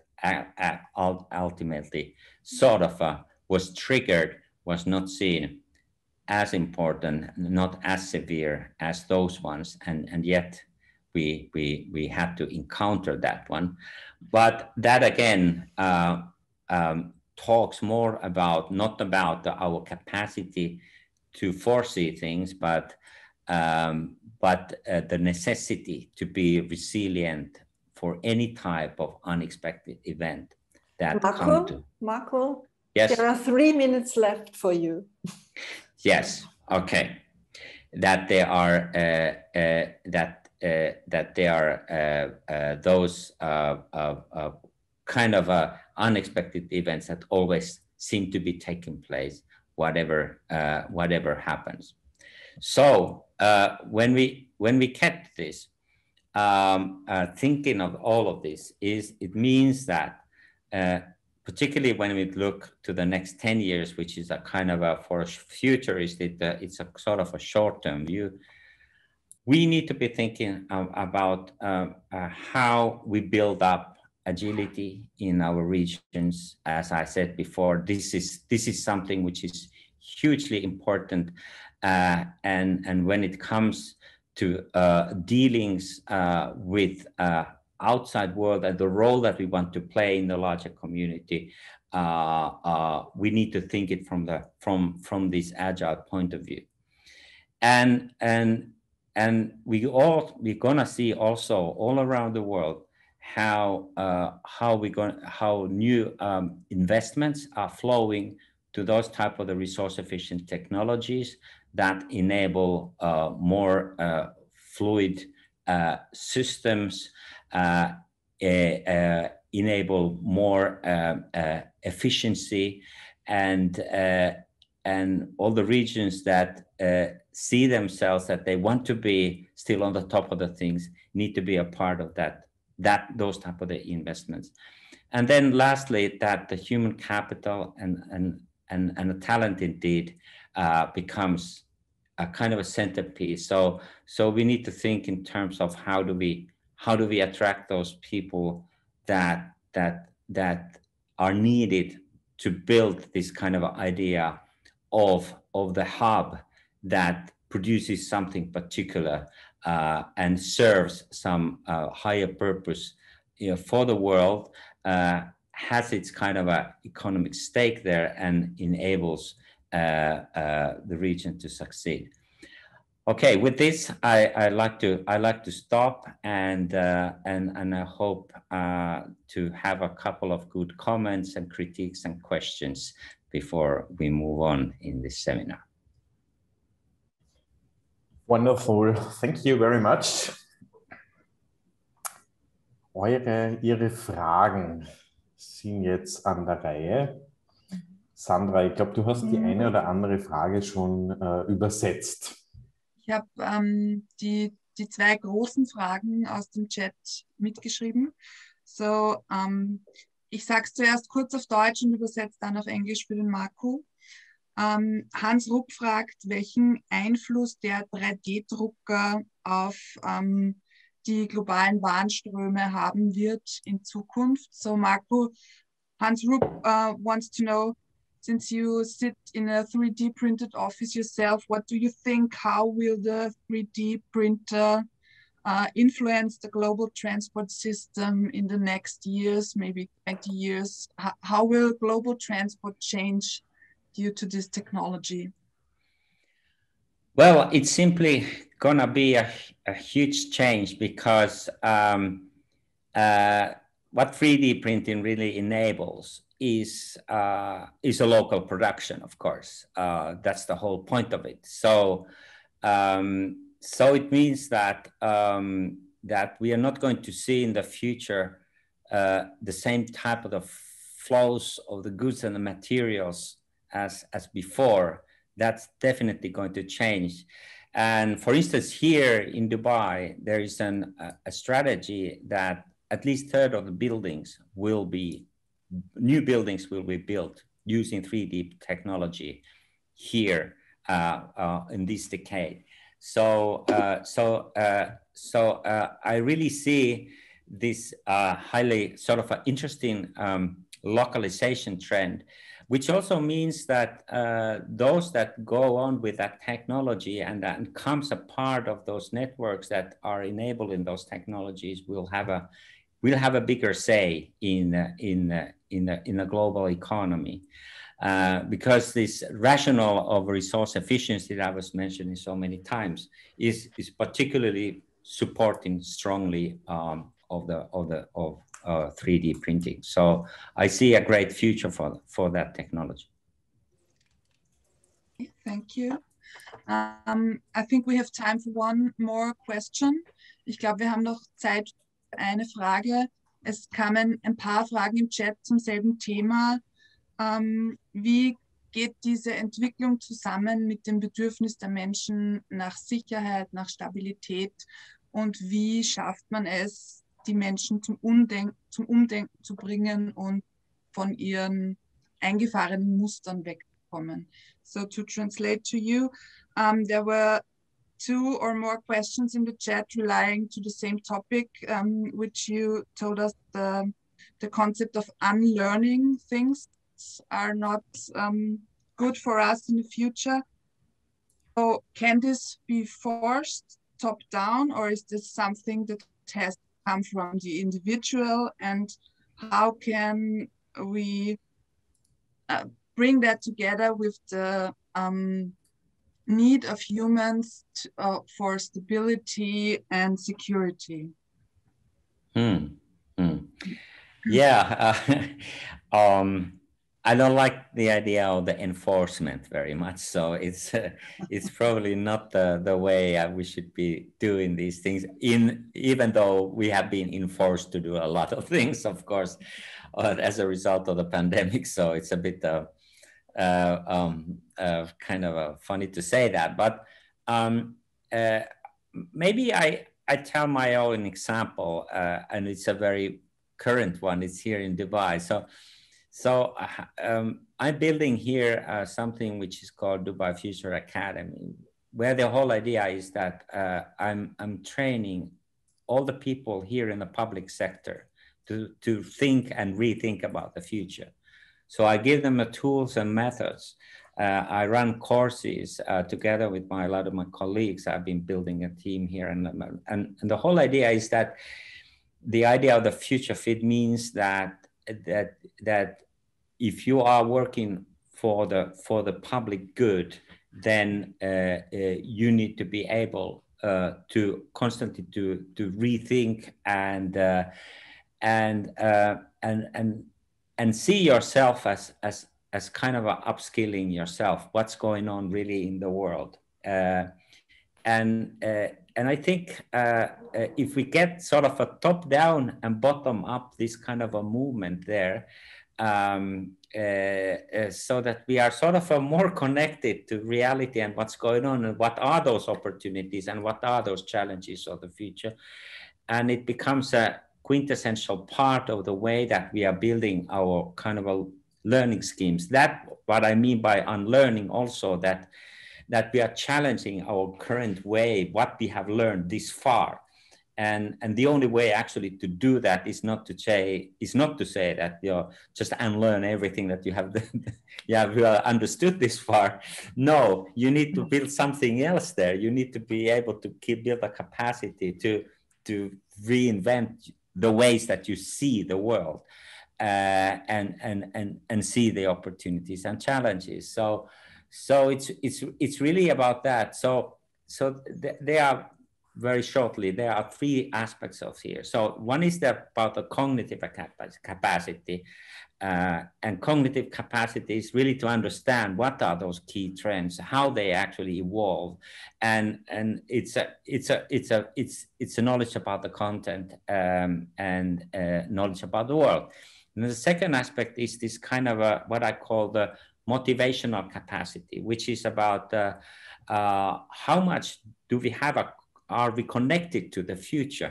ultimately sort of uh, was triggered was not seen as important, not as severe as those ones, and, and yet We, we, we had to encounter that one. But that again uh, um, talks more about, not about the, our capacity to foresee things, but, um, but uh, the necessity to be resilient for any type of unexpected event that Marco, come to. Marco, yes? There are three minutes left for you. Yes, okay. That there are, uh, uh, that Uh, that there are uh, uh, those uh, uh, uh, kind of uh, unexpected events that always seem to be taking place, whatever uh, whatever happens. So uh, when we when we get this, um, uh, thinking of all of this is it means that uh, particularly when we look to the next ten years, which is a kind of a for a futurist, it, uh, it's a sort of a short-term view. We need to be thinking uh, about uh, uh, how we build up agility in our regions. As I said before, this is this is something which is hugely important. Uh, and, and when it comes to uh, dealings uh, with uh, outside world and the role that we want to play in the larger community, uh, uh, we need to think it from the from from this agile point of view. And and And we all we're gonna see also all around the world how uh, how we going how new um, investments are flowing to those type of the resource efficient technologies that enable uh, more uh, fluid uh, systems, uh, uh, enable more uh, uh, efficiency, and uh, and all the regions that uh, see themselves that they want to be still on the top of the things need to be a part of that, that those type of the investments. And then lastly, that the human capital and, and, and, and the talent indeed uh, becomes a kind of a centerpiece. So, so we need to think in terms of how do we how do we attract those people that that that are needed to build this kind of idea of of the hub that produces something particular uh, and serves some uh, higher purpose, you know, for the world, uh, has its kind of a economic stake there and enables uh, uh, the region to succeed. Okay, with this, I, I like to I like to stop and uh, and and I hope uh, to have a couple of good comments and critiques and questions before we move on in this seminar. Wonderful, thank you very much. Eure, Ihre Fragen sind jetzt an der Reihe. Sandra, ich glaube, du hast die eine oder andere Frage schon äh, übersetzt. Ich habe ähm, die, die zwei großen Fragen aus dem Chat mitgeschrieben. So, ähm, ich sage es zuerst kurz auf Deutsch und übersetze dann auf Englisch für den Marco. Ähm, Hans Rupp fragt, welchen Einfluss der drei D Drucker auf ähm, die globalen Warenströme haben wird in Zukunft. So, Marco, Hans Rupp uh, wants to know, since you sit in a three D printed office yourself, what do you think? How will the three D printer uh, influence the global transport system in the next years, maybe twenty years? How, how will global transport change due to this technology? Well, it's simply gonna be a, a huge change because um, uh, what three D printing really enables is uh, is a local production, of course. Uh, that's the whole point of it. So, um, so it means that um, that we are not going to see in the future uh, the same type of the flows of the goods and the materials as as before. That's definitely going to change. And for instance, here in Dubai, there is an, a, a strategy that at least a third of the buildings will be new buildings will be built using three D technology here uh, uh, in this decade. So, uh, so, uh, so uh, I really see this uh, highly sort of an interesting um, localization trend, which also means that uh, those that go on with that technology and that becomes a part of those networks that are enabling those technologies will have a will have a bigger say in uh, in uh, in uh, in the global economy, uh, because this rationale of resource efficiency that I was mentioning so many times is is particularly supporting strongly um, of the of the of uh, three D printing. So I see a great future for for that technology. Thank you. Um, I think we have time for one more question. Ich glaube, wir haben noch Zeit für eine Frage. Es kamen ein paar Fragen im Chat zum selben Thema. Ähm, wie geht diese Entwicklung zusammen mit dem Bedürfnis der Menschen nach Sicherheit, nach Stabilität? Und wie schafft man es, die Menschen zum Umdenken, zum Umdenken zu bringen und von ihren eingefahrenen Mustern wegzukommen? So to translate to you, um, there were two or more questions in the chat relying to the same topic, um, which you told us the, the concept of unlearning things are not um, good for us in the future. So can this be forced top down, or is this something that has come from the individual, and how can we uh, bring that together with the um, need of humans to, uh, for stability and security? Hmm. Hmm. Yeah, uh, um, I don't like the idea of the enforcement very much. So it's uh, it's probably not the, the way uh, we should be doing these things. In even though we have been enforced to do a lot of things, of course, uh, as a result of the pandemic. So it's a bit uh, uh, um, uh, kind of uh, funny to say that. But um, uh, maybe I I tell my own example, uh, and it's a very current one. It's here in Dubai. So. So um, I'm building here uh, something which is called Dubai Future Academy, where the whole idea is that uh, I'm, I'm training all the people here in the public sector to, to think and rethink about the future. So I give them the tools and methods. Uh, I run courses uh, together with my, a lot of my colleagues. I've been building a team here. And, and, and the whole idea is that the idea of the future fit means that, that, that if you are working for the, for the public good, then uh, uh, you need to be able uh, to constantly to, to rethink and, uh, and, uh, and, and, and see yourself as, as, as kind of a upskilling yourself, what's going on really in the world. Uh, and, uh, and I think uh, uh, if we get sort of a top down and bottom up, this kind of a movement there, um, uh, uh, so that we are sort of uh, more connected to reality and what's going on and what are those opportunities and what are those challenges of the future. And it becomes a quintessential part of the way that we are building our kind of a learning schemes. That what I mean by unlearning also, that that we are challenging our current way, what we have learned this far. And, and the only way actually to do that is not to say, is not to say that you know, just unlearn everything that you have, you have understood this far. No, you need to build something else there. You need to be able to keep, build a capacity to, to reinvent the ways that you see the world uh, and, and, and, and see the opportunities and challenges. So, so it's, it's, it's really about that. So, so th they are, very shortly, there are three aspects of here. So one is the, about the cognitive capacity. Uh, and cognitive capacity is really to understand what are those key trends, how they actually evolve. And, and it's, a, it's, a, it's, a, it's, it's a knowledge about the content um, and uh, knowledge about the world. And the second aspect is this kind of a, what I call the motivational capacity, which is about uh, uh, how much do we have a are we connected to the future?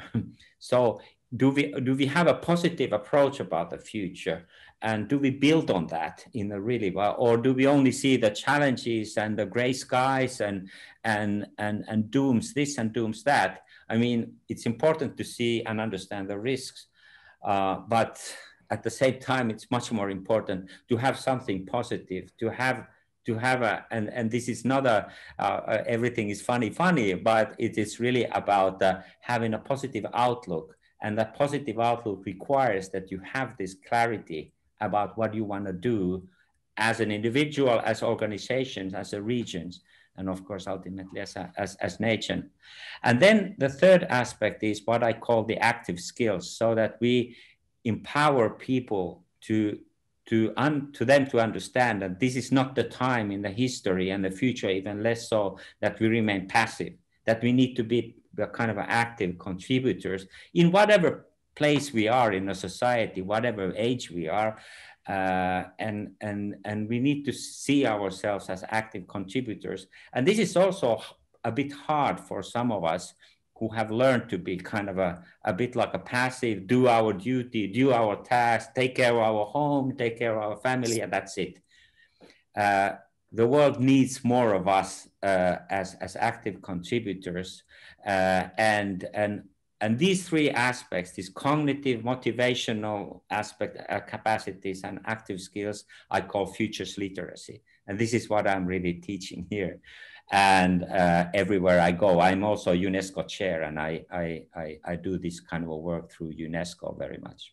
So do we, do we have a positive approach about the future? And do we build on that in a really well, or do we only see the challenges and the gray skies and, and, and, and dooms this and dooms that? I mean, it's important to see and understand the risks, uh, but at the same time, it's much more important to have something positive, to have to have a, and, and this is not a, uh, everything is funny, funny, but it is really about uh, having a positive outlook. And that positive outlook requires that you have this clarity about what you want to do as an individual, as organizations, as a regions, and of course, ultimately as, a, as, as nation. And then the third aspect is what I call the active skills, so that we empower people to To, un, to them to understand that this is not the time in the history and the future, even less so, that we remain passive, that we need to be the kind of active contributors in whatever place we are in a society, whatever age we are. Uh, and, and, and we need to see ourselves as active contributors. And this is also a bit hard for some of us who have learned to be kind of a, a bit like a passive, do our duty, do our task, take care of our home, take care of our family, and that's it. Uh, the world needs more of us uh, as, as active contributors. Uh, and, and, and these three aspects, these cognitive, motivational aspect, uh, capacities, and active skills, I call futures literacy. And this is what I'm really teaching here. And uh, everywhere I go, I'm also UNESCO chair, and I, I, I, I do this kind of work through UNESCO very much.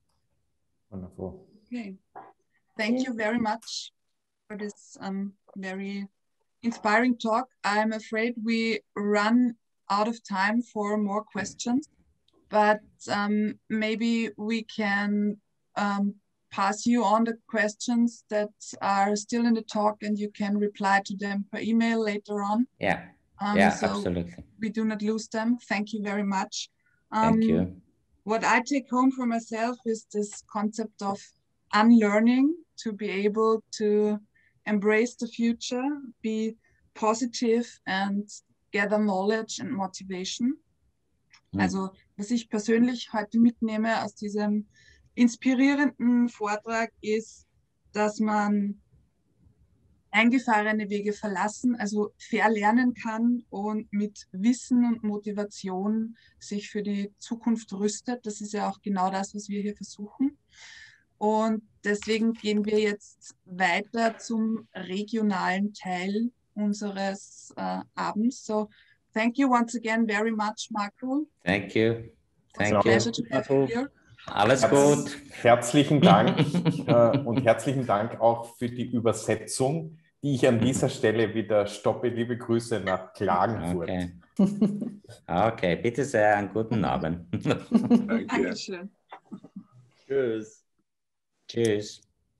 Wonderful. Okay. Thank you very much for this um, very inspiring talk. I'm afraid we run out of time for more questions, but um, maybe we can um, pass you on the questions that are still in the talk, and you can reply to them per email later on. Yeah, um, yeah, so absolutely. We do not lose them. Thank you very much. Um, Thank you. What I take home for myself is this concept of unlearning, to be able to embrace the future, be positive and gather knowledge and motivation. Mhm. Also, was ich persönlich heute mitnehme aus diesem inspirierenden Vortrag ist, dass man eingefahrene Wege verlassen, also verlernen kann und mit Wissen und Motivation sich für die Zukunft rüstet. Das ist ja auch genau das, was wir hier versuchen. Und deswegen gehen wir jetzt weiter zum regionalen Teil unseres äh, Abends. So, thank you once again very much, Marco. Thank you. Thank It's a you. pleasure to have you here. Alles Herz, gut. Herzlichen Dank äh, und herzlichen Dank auch für die Übersetzung, die ich an dieser Stelle wieder stoppe. Liebe Grüße nach Klagenfurt. Okay. Okay, bitte sehr, einen guten Abend. Danke. Dankeschön. Tschüss. Tschüss.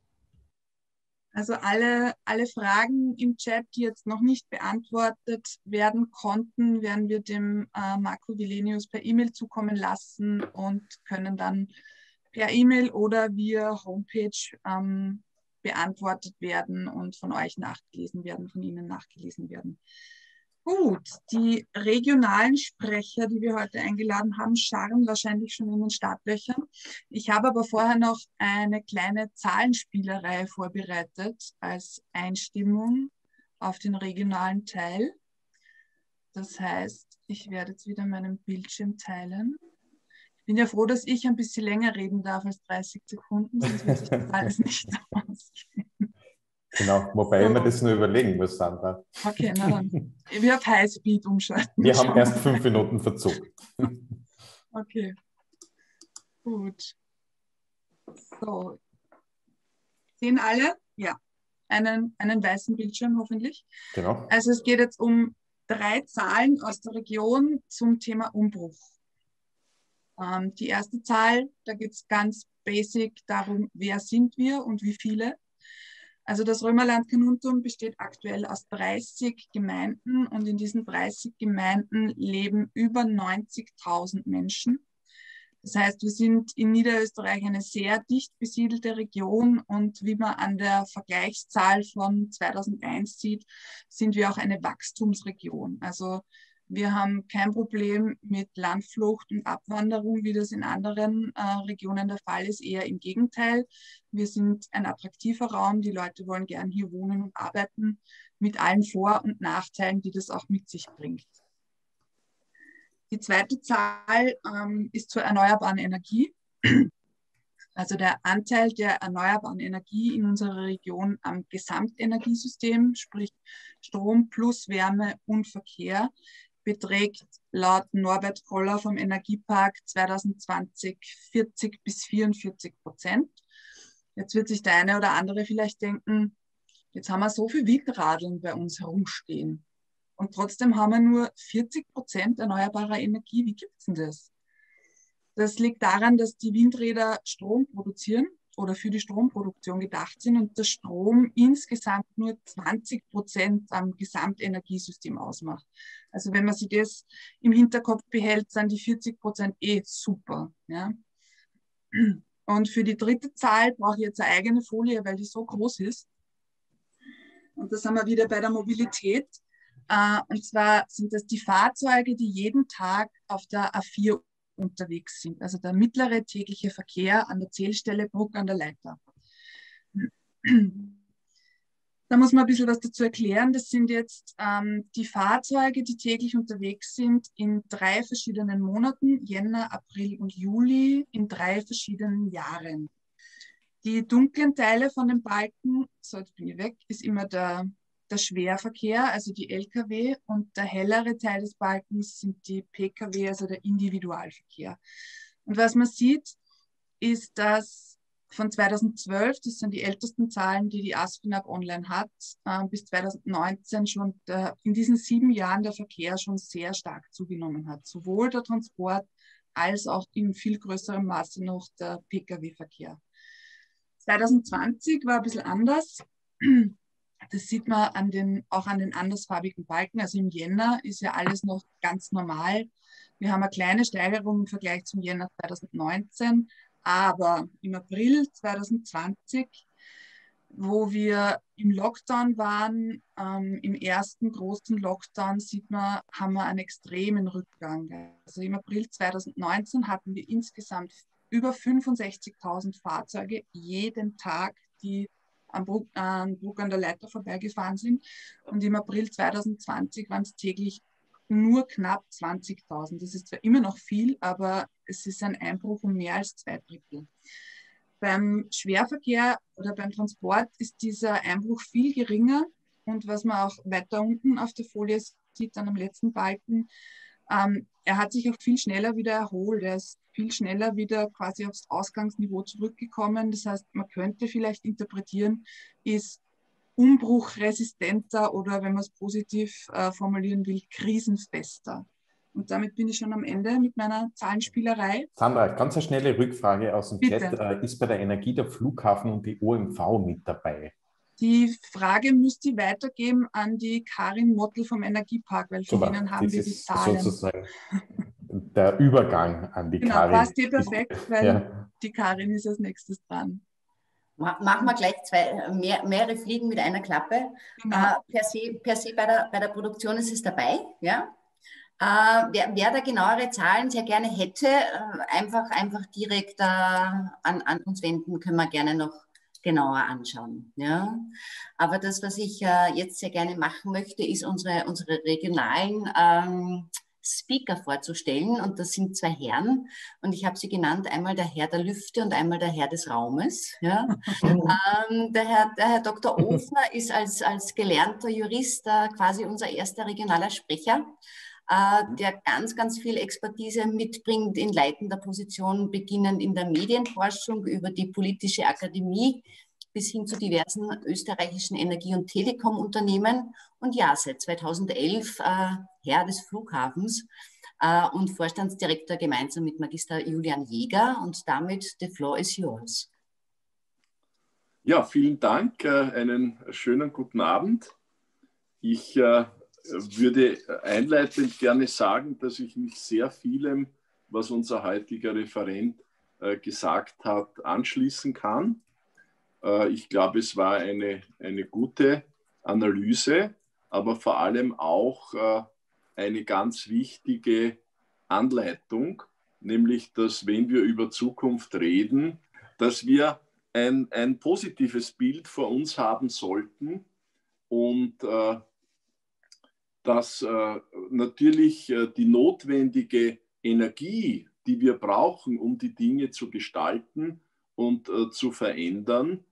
Also alle, alle Fragen im Chat, die jetzt noch nicht beantwortet werden konnten, werden wir dem äh, Marco Wilenius per E-Mail zukommen lassen und können dann per E-Mail oder via Homepage ähm, beantwortet werden und von euch nachgelesen werden, von Ihnen nachgelesen werden. Gut, die regionalen Sprecher, die wir heute eingeladen haben, scharren wahrscheinlich schon in den Startlöchern. Ich habe aber vorher noch eine kleine Zahlenspielerei vorbereitet als Einstimmung auf den regionalen Teil. Das heißt, ich werde jetzt wieder meinen Bildschirm teilen. Ich bin ja froh, dass ich ein bisschen länger reden darf als dreißig Sekunden, sonst wird sich das alles nicht ausgehen. Genau, wobei so. Ich mir das nur überlegen muss, Sandra. Okay, na dann. Wir auf Highspeed umschalten. Wir haben erst fünf Minuten Verzug. Okay, gut. So. Sehen alle? Ja. Einen, einen weißen Bildschirm hoffentlich. Genau. Also es geht jetzt um drei Zahlen aus der Region zum Thema Umbruch. Ähm, die erste Zahl, da geht es ganz basic darum, wer sind wir und wie viele. Also das Römerland Carnuntum besteht aktuell aus dreißig Gemeinden und in diesen dreißig Gemeinden leben über neunzigtausend Menschen. Das heißt, wir sind in Niederösterreich eine sehr dicht besiedelte Region und wie man an der Vergleichszahl von zweitausendeins sieht, sind wir auch eine Wachstumsregion. Also wir haben kein Problem mit Landflucht und Abwanderung, wie das in anderen äh, Regionen der Fall ist, eher im Gegenteil. Wir sind ein attraktiver Raum, die Leute wollen gern hier wohnen und arbeiten, mit allen Vor- und Nachteilen, die das auch mit sich bringt. Die zweite Zahl ähm, ist zur erneuerbaren Energie. Also der Anteil der erneuerbaren Energie in unserer Region am Gesamtenergiesystem, sprich Strom plus Wärme und Verkehr, beträgt laut Norbert Koller vom Energiepark zweitausendzwanzig vierzig bis vierundvierzig Prozent. Jetzt wird sich der eine oder andere vielleicht denken, jetzt haben wir so viel Windradeln bei uns herumstehen und trotzdem haben wir nur vierzig Prozent erneuerbarer Energie. Wie gibt es denn das? Das liegt daran, dass die Windräder Strom produzieren oder für die Stromproduktion gedacht sind und der Strom insgesamt nur zwanzig Prozent am Gesamtenergiesystem ausmacht. Also wenn man sich das im Hinterkopf behält, sind die vierzig Prozent eh super. Ja? Und für die dritte Zahl brauche ich jetzt eine eigene Folie, weil die so groß ist. Und da sind wir wieder bei der Mobilität. Und zwar sind das die Fahrzeuge, die jeden Tag auf der A vier unterwegs sind. Also der mittlere tägliche Verkehr an der Zählstelle Bruck an der Leiter. Da muss man ein bisschen was dazu erklären. Das sind jetzt ähm, die Fahrzeuge, die täglich unterwegs sind in drei verschiedenen Monaten, Jänner, April und Juli, in drei verschiedenen Jahren. Die dunklen Teile von den Balken, so jetzt bin ich weg, ist immer der der Schwerverkehr, also die L K W, und der hellere Teil des Balkens sind die P K W, also der Individualverkehr. Und was man sieht, ist, dass von zweitausendzwölf, das sind die ältesten Zahlen, die die ASFINAG online hat, äh, bis zweitausendneunzehn schon der, in diesen sieben Jahren der Verkehr schon sehr stark zugenommen hat. Sowohl der Transport als auch in viel größerem Maße noch der P K W-Verkehr. zweitausendzwanzig war ein bisschen anders. Das sieht man an den, auch an den andersfarbigen Balken. Also im Jänner ist ja alles noch ganz normal. Wir haben eine kleine Steigerung im Vergleich zum Jänner zweitausendneunzehn. Aber im April zweitausendzwanzig, wo wir im Lockdown waren, ähm, im ersten großen Lockdown, sieht man, haben wir einen extremen Rückgang. Also im April zweitausendneunzehn hatten wir insgesamt über fünfundsechzigtausend Fahrzeuge jeden Tag, die am Bruck, am Bruck an der Leiter vorbeigefahren sind. Und im April zweitausendzwanzig waren es täglich nur knapp zwanzigtausend. Das ist zwar immer noch viel, aber es ist ein Einbruch um mehr als zwei Drittel. Beim Schwerverkehr oder beim Transport ist dieser Einbruch viel geringer. Und was man auch weiter unten auf der Folie sieht, dann am letzten Balken, ähm, er hat sich auch viel schneller wieder erholt. Er ist viel schneller wieder quasi aufs Ausgangsniveau zurückgekommen. Das heißt, man könnte vielleicht interpretieren, ist umbruchresistenter oder, wenn man es positiv äh, formulieren will, krisenfester. Und damit bin ich schon am Ende mit meiner Zahlenspielerei. Sandra, ganz eine schnelle Rückfrage aus dem Bitte. Chat. Äh, ist bei der Energie der Flughafen und die O M V mit dabei? Die Frage müsst ihr weitergeben an die Karin Mottl vom Energiepark, weil von Super, denen haben das wir die ist Zahlen. sozusagen der Übergang an die Genau, Karin. passt dir perfekt, weil Ja. die Karin ist als nächstes dran. Machen wir gleich zwei, mehr, mehrere Fliegen mit einer Klappe. Genau. Äh, per se, per se bei, der, bei der Produktion ist es dabei. Ja? Äh, wer, wer da genauere Zahlen sehr gerne hätte, äh, einfach, einfach direkt äh, an, an uns wenden, können wir gerne noch genauer anschauen. Ja? Aber das, was ich äh, jetzt sehr gerne machen möchte, ist unsere, unsere regionalen ähm, Speaker vorzustellen. Und das sind zwei Herren. Und ich habe sie genannt, einmal der Herr der Lüfte und einmal der Herr des Raumes. Ja? ähm, der, Herr, der Herr Doktor Ofner ist als, als gelernter Jurist äh, quasi unser erster regionaler Sprecher, äh, der ganz, ganz viel Expertise mitbringt in leitender Position, beginnend in der Medienforschung über die politische Akademie bis hin zu diversen österreichischen Energie- und Telekom-Unternehmen und ja, seit zweitausendelf äh, Herr des Flughafens äh, und Vorstandsdirektor gemeinsam mit Magister Julian Jäger, und damit the floor is yours. Ja, vielen Dank, äh, einen schönen guten Abend. Ich äh, würde einleitend gerne sagen, dass ich mich sehr vielem, was unser heutiger Referent äh, gesagt hat, anschließen kann. Ich glaube, es war eine, eine gute Analyse, aber vor allem auch äh, eine ganz wichtige Anleitung, nämlich, dass wenn wir über Zukunft reden, dass wir ein, ein positives Bild vor uns haben sollten und äh, dass äh, natürlich äh, die notwendige Energie, die wir brauchen, um die Dinge zu gestalten und äh, zu verändern,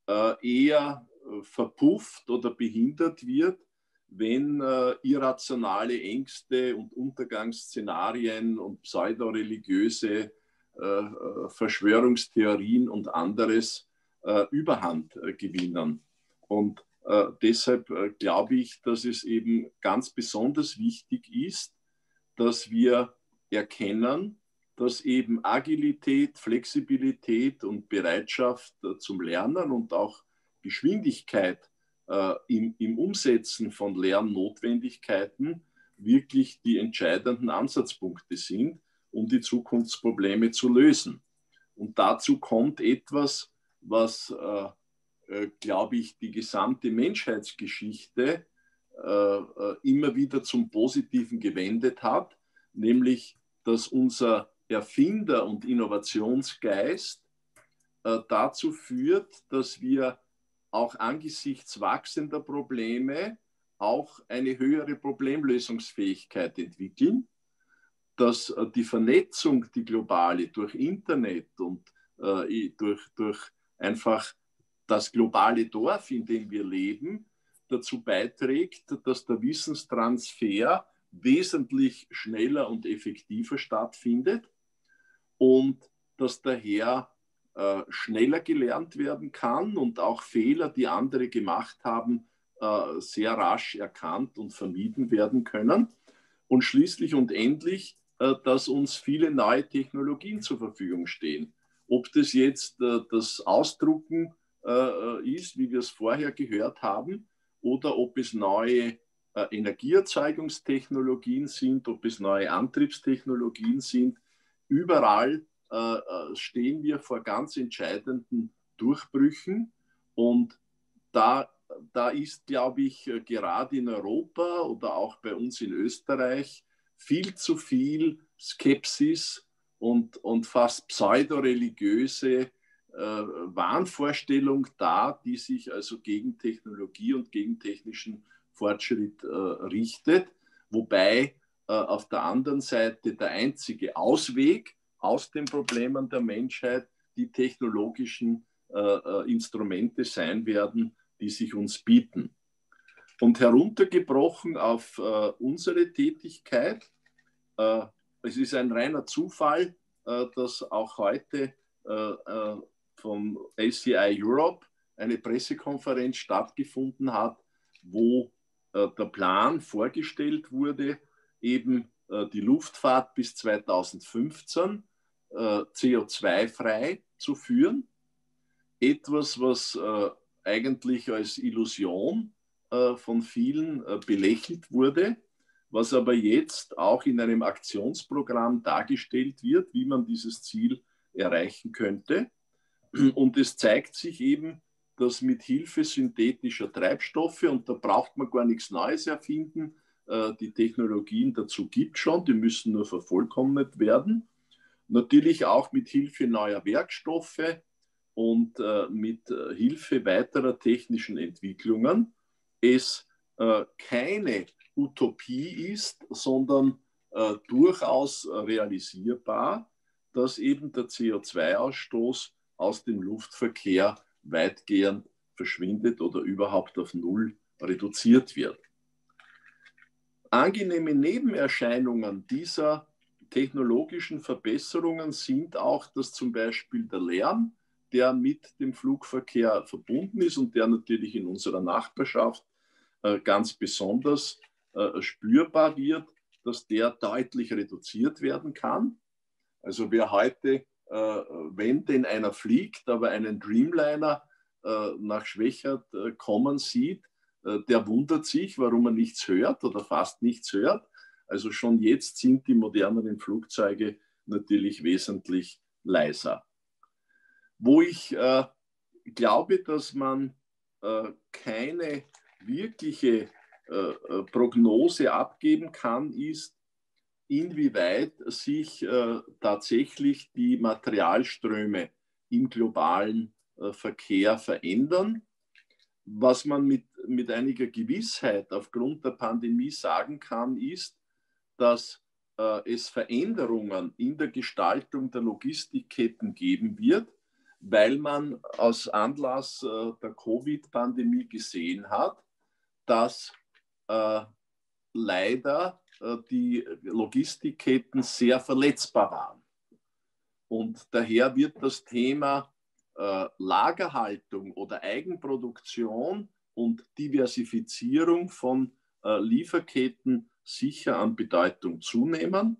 eher verpufft oder behindert wird, wenn äh, irrationale Ängste und Untergangsszenarien und pseudoreligiöse äh, Verschwörungstheorien und anderes äh, Überhand äh, gewinnen. Und äh, deshalb äh, glaube ich, dass es eben ganz besonders wichtig ist, dass wir erkennen, dass eben Agilität, Flexibilität und Bereitschaft äh, zum Lernen und auch Geschwindigkeit äh, im, im Umsetzen von Lernnotwendigkeiten wirklich die entscheidenden Ansatzpunkte sind, um die Zukunftsprobleme zu lösen. Und dazu kommt etwas, was, äh, äh, glaube ich, die gesamte Menschheitsgeschichte äh, äh, immer wieder zum Positiven gewendet hat, nämlich, dass unser Erfinder- und Innovationsgeist äh, dazu führt, dass wir auch angesichts wachsender Probleme auch eine höhere Problemlösungsfähigkeit entwickeln, dass äh, die Vernetzung, die globale, durch Internet und äh, durch, durch einfach das globale Dorf, in dem wir leben, dazu beiträgt, dass der Wissenstransfer wesentlich schneller und effektiver stattfindet und dass daher äh, schneller gelernt werden kann und auch Fehler, die andere gemacht haben, äh, sehr rasch erkannt und vermieden werden können. Und schließlich und endlich, äh, dass uns viele neue Technologien zur Verfügung stehen. Ob das jetzt äh, das Ausdrucken äh, ist, wie wir es vorher gehört haben, oder ob es neue äh, Energieerzeugungstechnologien sind, ob es neue Antriebstechnologien sind. Überall äh, stehen wir vor ganz entscheidenden Durchbrüchen. Und da, da ist, glaube ich, gerade in Europa oder auch bei uns in Österreich viel zu viel Skepsis und, und fast pseudoreligiöse äh, Wahnvorstellung dar, die sich also gegen Technologie und gegen technischen Fortschritt äh, richtet, wobei äh, auf der anderen Seite der einzige Ausweg aus den Problemen der Menschheit die technologischen äh, äh, Instrumente sein werden, die sich uns bieten. Und heruntergebrochen auf äh, unsere Tätigkeit, äh, es ist ein reiner Zufall, äh, dass auch heute äh, äh, vom A C I Europe eine Pressekonferenz stattgefunden hat, wo äh, der Plan vorgestellt wurde, eben äh, die Luftfahrt bis zweitausendfünfzehn äh, C O zwei frei zu führen. Etwas, was äh, eigentlich als Illusion äh, von vielen äh, belächelt wurde, was aber jetzt auch in einem Aktionsprogramm dargestellt wird, wie man dieses Ziel erreichen könnte. Und es zeigt sich eben, dass mit Hilfe synthetischer Treibstoffe, und da braucht man gar nichts Neues erfinden, äh, die Technologien dazu gibt schon, die müssen nur vervollkommnet werden. Natürlich auch mit Hilfe neuer Werkstoffe und äh, mit äh, Hilfe weiterer technischen Entwicklungen es äh, keine Utopie ist, sondern äh, durchaus realisierbar, dass eben der C O zwei Ausstoß aus dem Luftverkehr weitgehend verschwindet oder überhaupt auf Null reduziert wird. Angenehme Nebenerscheinungen dieser technologischen Verbesserungen sind auch, dass zum Beispiel der Lärm, der mit dem Flugverkehr verbunden ist und der natürlich in unserer Nachbarschaft äh, ganz besonders äh, spürbar wird, dass der deutlich reduziert werden kann. Also wer heute, äh, wenn denn einer fliegt, aber einen Dreamliner äh, nach Schwechat äh, kommen sieht, äh, der wundert sich, warum er nichts hört oder fast nichts hört. Also schon jetzt sind die moderneren Flugzeuge natürlich wesentlich leiser. Wo ich äh, glaube, dass man äh, keine wirkliche äh, Prognose abgeben kann, ist, inwieweit sich äh, tatsächlich die Materialströme im globalen äh, Verkehr verändern. Was man mit, mit einiger Gewissheit aufgrund der Pandemie sagen kann, ist, dass äh, es Veränderungen in der Gestaltung der Logistikketten geben wird, weil man aus Anlass äh, der Covid-Pandemie gesehen hat, dass äh, leider äh, die Logistikketten sehr verletzbar waren. Und daher wird das Thema äh, Lagerhaltung oder Eigenproduktion und Diversifizierung von äh, Lieferketten sicher an Bedeutung zunehmen.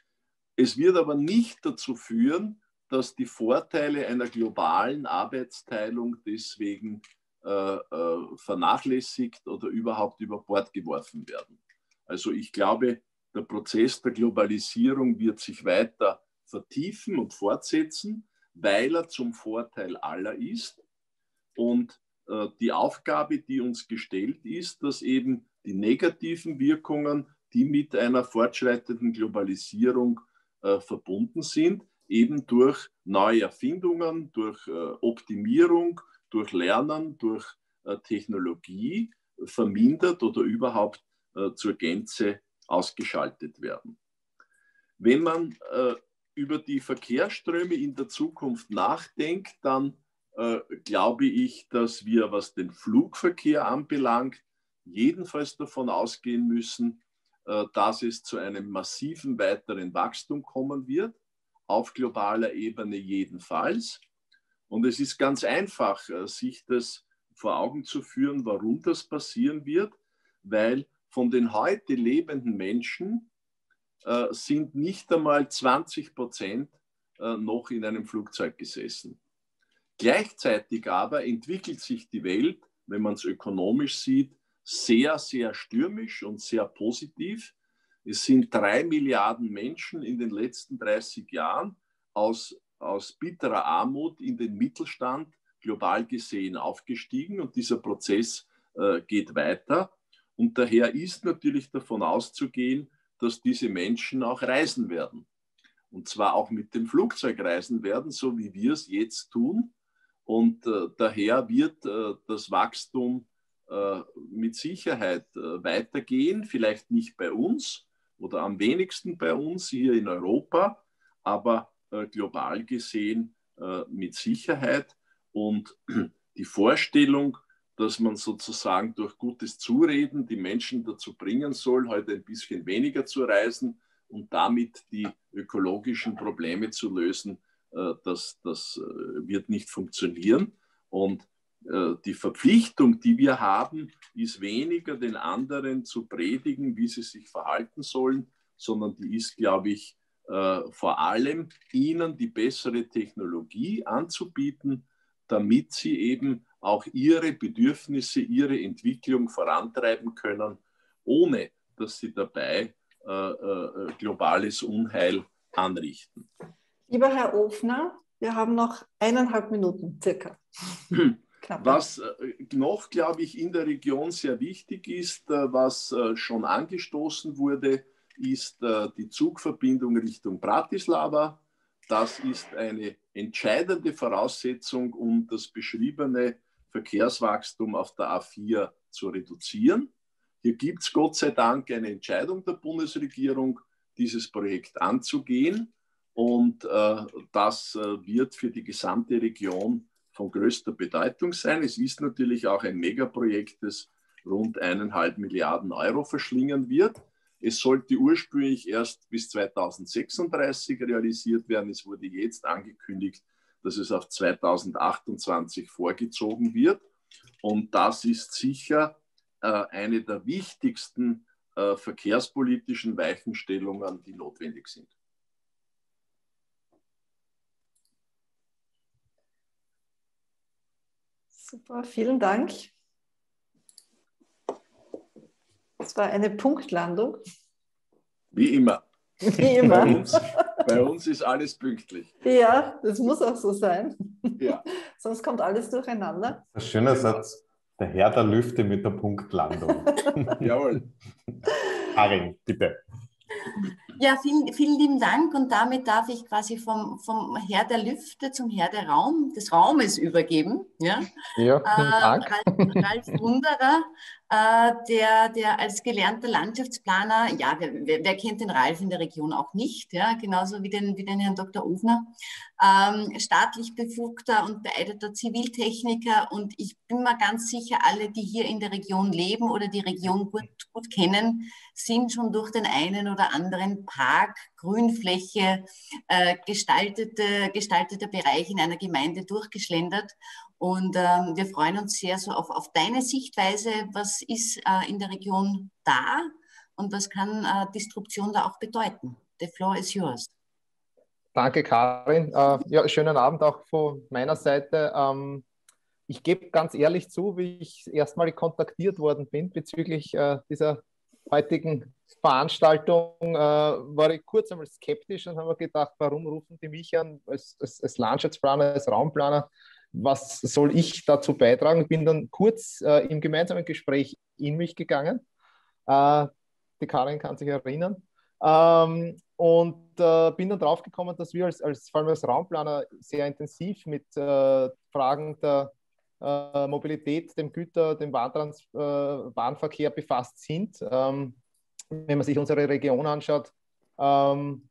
Es wird aber nicht dazu führen, dass die Vorteile einer globalen Arbeitsteilung deswegen äh, äh, vernachlässigt oder überhaupt über Bord geworfen werden. Also ich glaube, der Prozess der Globalisierung wird sich weiter vertiefen und fortsetzen, weil er zum Vorteil aller ist. Und äh, die Aufgabe, die uns gestellt ist, dass eben die negativen Wirkungen, die mit einer fortschreitenden Globalisierung äh, verbunden sind, eben durch neue Erfindungen, durch äh, Optimierung, durch Lernen, durch äh, Technologie vermindert oder überhaupt äh, zur Gänze ausgeschaltet werden. Wenn man äh, über die Verkehrsströme in der Zukunft nachdenkt, dann äh, glaube ich, dass wir, was den Flugverkehr anbelangt, jedenfalls davon ausgehen müssen, äh, dass es zu einem massiven weiteren Wachstum kommen wird, auf globaler Ebene jedenfalls. Und es ist ganz einfach, sich das vor Augen zu führen, warum das passieren wird, weil von den heute lebenden Menschen äh, sind nicht einmal zwanzig Prozent äh, noch in einem Flugzeug gesessen. Gleichzeitig aber entwickelt sich die Welt, wenn man es ökonomisch sieht, sehr, sehr stürmisch und sehr positiv. Es sind drei Milliarden Menschen in den letzten dreißig Jahren aus, aus bitterer Armut in den Mittelstand global gesehen aufgestiegen und dieser Prozess äh, geht weiter. Und daher ist natürlich davon auszugehen, dass diese Menschen auch reisen werden. Und zwar auch mit dem Flugzeug reisen werden, so wie wir es jetzt tun, Und äh, daher wird äh, das Wachstum äh, mit Sicherheit äh, weitergehen, vielleicht nicht bei uns oder am wenigsten bei uns hier in Europa, aber äh, global gesehen äh, mit Sicherheit. Und die Vorstellung, dass man sozusagen durch gutes Zureden die Menschen dazu bringen soll, heute ein bisschen weniger zu reisen und damit die ökologischen Probleme zu lösen, äh, das, das äh, wird nicht funktionieren. Und äh, die Verpflichtung, die wir haben, ist weniger den anderen zu predigen, wie sie sich verhalten sollen, sondern die ist, glaube ich, äh, vor allem ihnen die bessere Technologie anzubieten, damit sie eben auch ihre Bedürfnisse, ihre Entwicklung vorantreiben können, ohne dass sie dabei äh, äh, globales Unheil anrichten. Lieber Herr Ofner, wir haben noch eineinhalb Minuten circa. Was noch, glaube ich, in der Region sehr wichtig ist, was schon angestoßen wurde, ist die Zugverbindung Richtung Bratislava. Das ist eine entscheidende Voraussetzung, um das beschriebene Verkehrswachstum auf der A vier zu reduzieren. Hier gibt es Gott sei Dank eine Entscheidung der Bundesregierung, dieses Projekt anzugehen. Und äh, das äh, wird für die gesamte Region von größter Bedeutung sein. Es ist natürlich auch ein Megaprojekt, das rund eineinhalb Milliarden Euro verschlingen wird. Es sollte ursprünglich erst bis zweitausendsechsunddreißig realisiert werden. Es wurde jetzt angekündigt, dass es auf zweitausendachtundzwanzig vorgezogen wird. Und das ist sicher äh, eine der wichtigsten äh, verkehrspolitischen Weichenstellungen, die notwendig sind. Super, vielen Dank. Das war eine Punktlandung. Wie immer. Wie immer. Bei uns, bei uns ist alles pünktlich. Ja, das muss auch so sein. Ja. Sonst kommt alles durcheinander. Ein schöner Satz. Der Herr der Lüfte mit der Punktlandung. Jawohl. Karin, bitte. Ja, vielen, vielen lieben Dank und damit darf ich quasi vom, vom Herr der Lüfte zum Herr der Raum, des Raumes übergeben. Ja, ja vielen Dank. Äh, Ralf Wunderer, äh, der, der als gelernter Landschaftsplaner, ja, wer, wer kennt den Ralf in der Region auch nicht, ja, genauso wie den, wie den Herrn Doktor Ofner, ähm, staatlich befugter und beeideter Ziviltechniker und ich bin mir ganz sicher, alle, die hier in der Region leben oder die Region gut, gut kennen, sind schon durch den einen oder anderen Park, Grünfläche, äh, gestaltete, gestaltete Bereich in einer Gemeinde durchgeschlendert. Und ähm, wir freuen uns sehr so auf, auf deine Sichtweise. Was ist äh, in der Region da und was kann äh, Disruption da auch bedeuten? The floor is yours. Danke, Karin. Äh, ja, schönen Abend auch von meiner Seite. Ähm, ich gebe ganz ehrlich zu, wie ich erstmal kontaktiert worden bin bezüglich äh, dieser heutigen Veranstaltung, äh, war ich kurz einmal skeptisch und habe mir gedacht, warum rufen die mich an als, als, als Landschaftsplaner, als Raumplaner? Was soll ich dazu beitragen? Ich bin dann kurz äh, im gemeinsamen Gespräch in mich gegangen. Äh, die Karin kann sich erinnern. Ähm, und äh, bin dann drauf gekommen, dass wir als, als, vor allem als Raumplaner sehr intensiv mit äh, Fragen der äh, Mobilität, dem Güter-, dem Warentrans-, äh, Warenverkehr befasst sind. Ähm, wenn man sich unsere Region anschaut, ähm,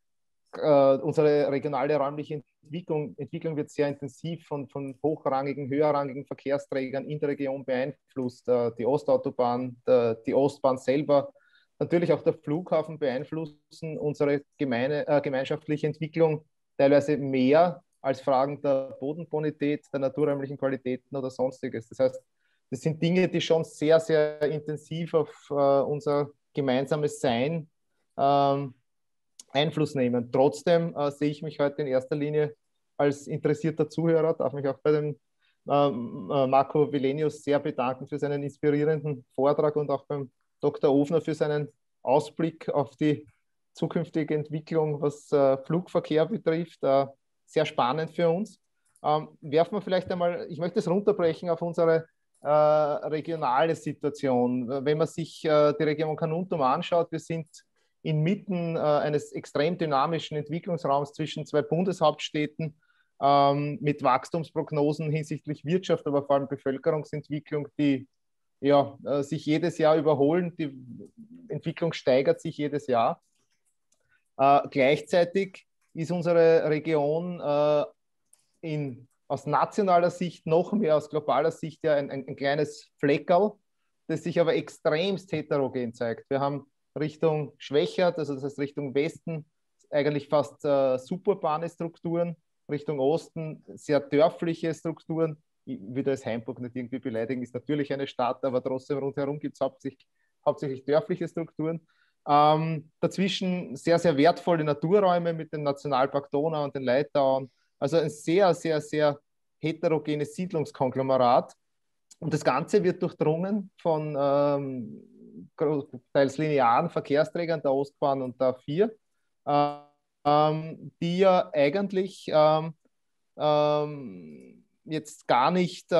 äh, unsere regionale räumliche Entwicklung, Entwicklung wird sehr intensiv von, von hochrangigen, höherrangigen Verkehrsträgern in der Region beeinflusst. Äh, die Ostautobahn, der, die Ostbahn selber, natürlich auch der Flughafen beeinflussen unsere gemeine, äh, gemeinschaftliche Entwicklung teilweise mehr als Fragen der Bodenbonität, der naturräumlichen Qualitäten oder sonstiges. Das heißt, das sind Dinge, die schon sehr, sehr intensiv auf äh, unser gemeinsames Sein ähm, Einfluss nehmen. Trotzdem äh, sehe ich mich heute in erster Linie als interessierter Zuhörer, darf mich auch bei dem ähm, äh, Marco Vilenius sehr bedanken für seinen inspirierenden Vortrag und auch beim Doktor Ofner für seinen Ausblick auf die zukünftige Entwicklung, was äh, Flugverkehr betrifft. Äh, sehr spannend für uns. Ähm, werfen wir vielleicht einmal, ich möchte es runterbrechen auf unsere äh, regionale Situation. Wenn man sich äh, die Region Carnuntum anschaut, wir sind inmitten äh, eines extrem dynamischen Entwicklungsraums zwischen zwei Bundeshauptstädten. ähm, mit Wachstumsprognosen hinsichtlich Wirtschaft, aber vor allem Bevölkerungsentwicklung, die ja, äh, sich jedes Jahr überholen. Die Entwicklung steigert sich jedes Jahr. Äh, gleichzeitig ist unsere Region äh, in, aus nationaler Sicht noch mehr aus globaler Sicht ja ein, ein, ein kleines Fleckerl, das sich aber extremst heterogen zeigt. Wir haben Richtung Schwächert, also das heißt Richtung Westen, eigentlich fast äh, suburbane Strukturen, Richtung Osten sehr dörfliche Strukturen. Ich würde als Heimburg nicht irgendwie beleidigen, ist natürlich eine Stadt, aber trotzdem rundherum gibt es hauptsächlich, hauptsächlich dörfliche Strukturen. Ähm, dazwischen sehr, sehr wertvolle Naturräume mit dem Nationalpark Donau und den Leitauen. Also ein sehr, sehr, sehr heterogenes Siedlungskonglomerat. Und das Ganze wird durchdrungen von ähm, teils linearen Verkehrsträgern, der Ostbahn und der A vier, äh, ähm, die ja eigentlich ähm, ähm, jetzt gar nicht äh,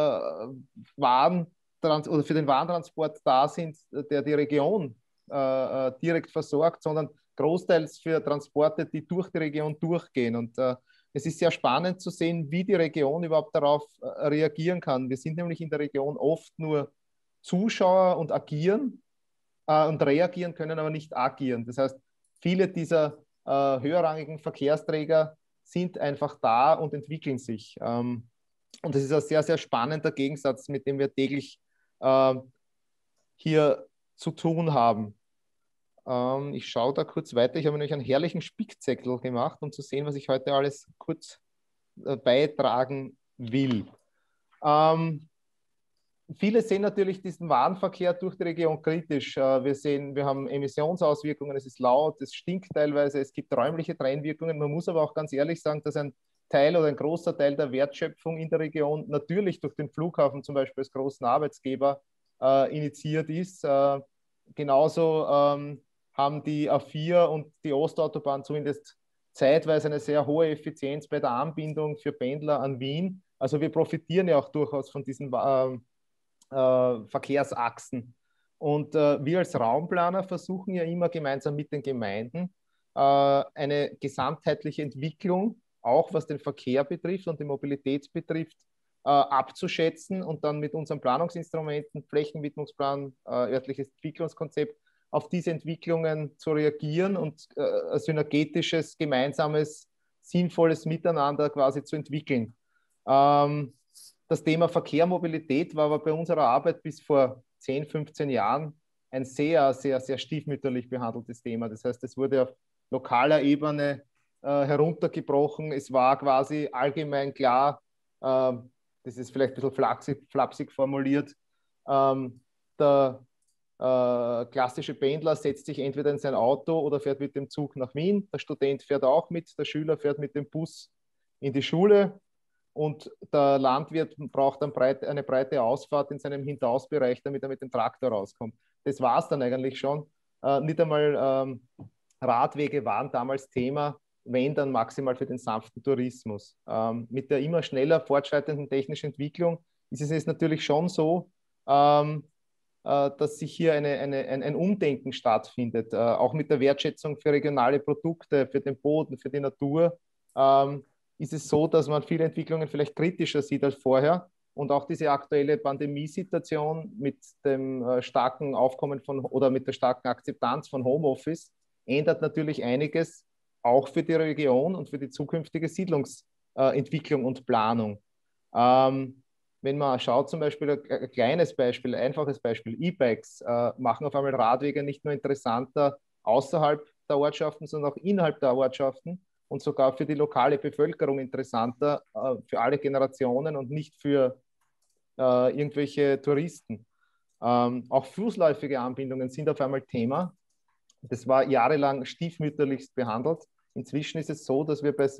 Waren oder für den Warentransport da sind, der die Region äh, direkt versorgt, sondern großteils für Transporte, die durch die Region durchgehen. Und äh, es ist sehr spannend zu sehen, wie die Region überhaupt darauf äh, reagieren kann. Wir sind nämlich in der Region oft nur Zuschauer und agieren äh, und reagieren können, aber nicht agieren. Das heißt, viele dieser äh, höherrangigen Verkehrsträger sind einfach da und entwickeln sich. Ähm, und das ist ein sehr, sehr spannender Gegensatz, mit dem wir täglich äh, hier zu tun haben. Ähm, ich schaue da kurz weiter. Ich habe nämlich einen herrlichen Spickzettel gemacht, um zu sehen, was ich heute alles kurz äh, beitragen will. Ähm, viele sehen natürlich diesen Warenverkehr durch die Region kritisch. Äh, wir sehen, wir haben Emissionsauswirkungen, es ist laut, es stinkt teilweise, es gibt räumliche Trennwirkungen. Man muss aber auch ganz ehrlich sagen, dass ein Teil oder ein großer Teil der Wertschöpfung in der Region natürlich durch den Flughafen zum Beispiel als großen Arbeitsgeber äh, initiiert ist. Äh, genauso ähm, haben die A vier und die Ostautobahn zumindest zeitweise eine sehr hohe Effizienz bei der Anbindung für Pendler an Wien. Also wir profitieren ja auch durchaus von diesen äh, äh, Verkehrsachsen. Und äh, wir als Raumplaner versuchen ja immer gemeinsam mit den Gemeinden äh, eine gesamtheitliche Entwicklung, auch was den Verkehr betrifft und die Mobilität betrifft, äh, abzuschätzen und dann mit unseren Planungsinstrumenten, Flächenwidmungsplan, äh, örtliches Entwicklungskonzept, auf diese Entwicklungen zu reagieren und äh, ein synergetisches, gemeinsames, sinnvolles Miteinander quasi zu entwickeln. Ähm, das Thema Verkehr, Mobilität war aber bei unserer Arbeit bis vor zehn, fünfzehn Jahren ein sehr, sehr, sehr stiefmütterlich behandeltes Thema. Das heißt, es wurde auf lokaler Ebene äh, heruntergebrochen. Es war quasi allgemein klar, äh, das ist vielleicht ein bisschen flapsig, flapsig formuliert, ähm, der äh, klassische Pendler setzt sich entweder in sein Auto oder fährt mit dem Zug nach Wien. Der Student fährt auch mit, der Schüler fährt mit dem Bus in die Schule und der Landwirt braucht dann breit, eine breite Ausfahrt in seinem Hinausbereich, damit er mit dem Traktor rauskommt. Das war es dann eigentlich schon. Äh, nicht einmal ähm, Radwege waren damals Thema, wenn dann maximal für den sanften Tourismus. Ähm, mit der immer schneller fortschreitenden technischen Entwicklung ist es jetzt natürlich schon so, ähm, äh, dass sich hier eine, eine, ein, ein Umdenken stattfindet, äh, auch mit der Wertschätzung für regionale Produkte, für den Boden, für die Natur. Ähm, ist es so, dass man viele Entwicklungen vielleicht kritischer sieht als vorher. Und auch diese aktuelle Pandemiesituation mit dem äh, starken Aufkommen von oder mit der starken Akzeptanz von Homeoffice ändert natürlich einiges, auch für die Region und für die zukünftige Siedlungsentwicklung äh, und Planung. Ähm, wenn man schaut, zum Beispiel ein, ein kleines Beispiel, ein einfaches Beispiel, E-Bikes äh, machen auf einmal Radwege nicht nur interessanter außerhalb der Ortschaften, sondern auch innerhalb der Ortschaften und sogar für die lokale Bevölkerung interessanter, äh, für alle Generationen und nicht für äh, irgendwelche Touristen. Ähm, auch fußläufige Anbindungen sind auf einmal Thema. Das war jahrelang stiefmütterlichst behandelt. Inzwischen ist es so, dass wir bei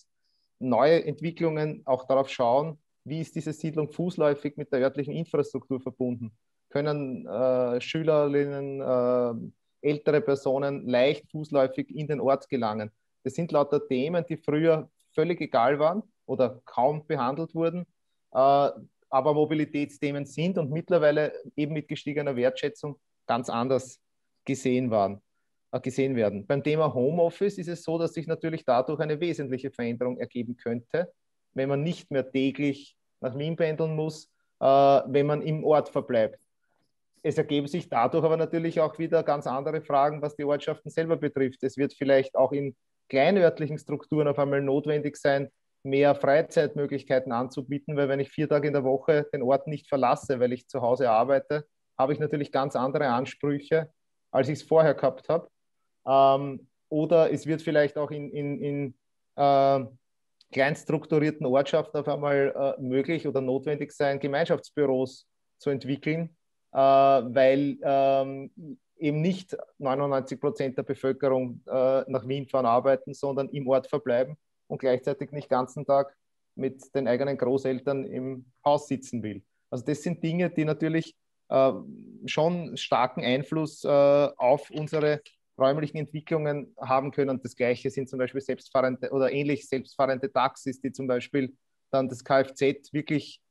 Siedlungsneuentwicklungen auch darauf schauen, wie ist diese Siedlung fußläufig mit der örtlichen Infrastruktur verbunden? Können äh, Schülerinnen, äh, ältere Personen leicht fußläufig in den Ort gelangen? Das sind lauter Themen, die früher völlig egal waren oder kaum behandelt wurden, äh, aber Mobilitätsthemen sind und mittlerweile eben mit gestiegener Wertschätzung ganz anders gesehen waren. gesehen werden. Beim Thema Homeoffice ist es so, dass sich natürlich dadurch eine wesentliche Veränderung ergeben könnte, wenn man nicht mehr täglich nach Wien pendeln muss, äh, wenn man im Ort verbleibt. Es ergeben sich dadurch aber natürlich auch wieder ganz andere Fragen, was die Ortschaften selber betrifft. Es wird vielleicht auch in kleinörtlichen Strukturen auf einmal notwendig sein, mehr Freizeitmöglichkeiten anzubieten, weil wenn ich vier Tage in der Woche den Ort nicht verlasse, weil ich zu Hause arbeite, habe ich natürlich ganz andere Ansprüche, als ich es vorher gehabt habe. Ähm, oder es wird vielleicht auch in, in, in äh, kleinstrukturierten Ortschaften auf einmal äh, möglich oder notwendig sein, Gemeinschaftsbüros zu entwickeln, äh, weil ähm, eben nicht neunundneunzig Prozent der Bevölkerung äh, nach Wien fahren arbeiten, sondern im Ort verbleiben und gleichzeitig nicht den ganzen Tag mit den eigenen Großeltern im Haus sitzen will. Also das sind Dinge, die natürlich äh, schon starken Einfluss äh, auf unsere räumlichen Entwicklungen haben können. Das Gleiche sind zum Beispiel selbstfahrende oder ähnlich selbstfahrende Taxis, die zum Beispiel dann das Kfz wirklich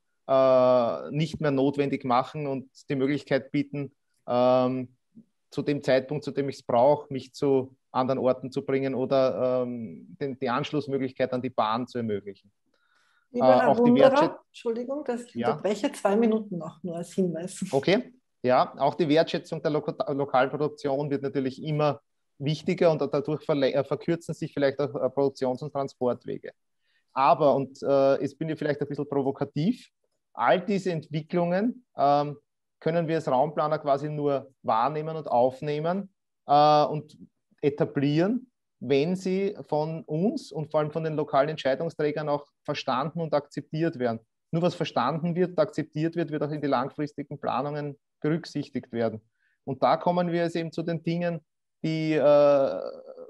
äh, nicht mehr notwendig machen und die Möglichkeit bieten, ähm, zu dem Zeitpunkt, zu dem ich es brauche, mich zu anderen Orten zu bringen oder ähm, den, die Anschlussmöglichkeit an die Bahn zu ermöglichen. Lieber äh, Herr auch die Wunderer, Entschuldigung, dass ich ja. unterbreche, zwei Minuten noch nur als Hinweis. Okay. Ja, auch die Wertschätzung der Lo Lokalproduktion wird natürlich immer wichtiger und dadurch verkürzen sich vielleicht auch Produktions- und Transportwege. Aber, und äh, jetzt bin ich vielleicht ein bisschen provokativ, all diese Entwicklungen ähm, können wir als Raumplaner quasi nur wahrnehmen und aufnehmen äh, und etablieren, wenn sie von uns und vor allem von den lokalen Entscheidungsträgern auch verstanden und akzeptiert werden. Nur was verstanden wird, akzeptiert wird, wird auch in die langfristigen Planungen berücksichtigt werden. Und da kommen wir jetzt eben zu den Dingen, die äh,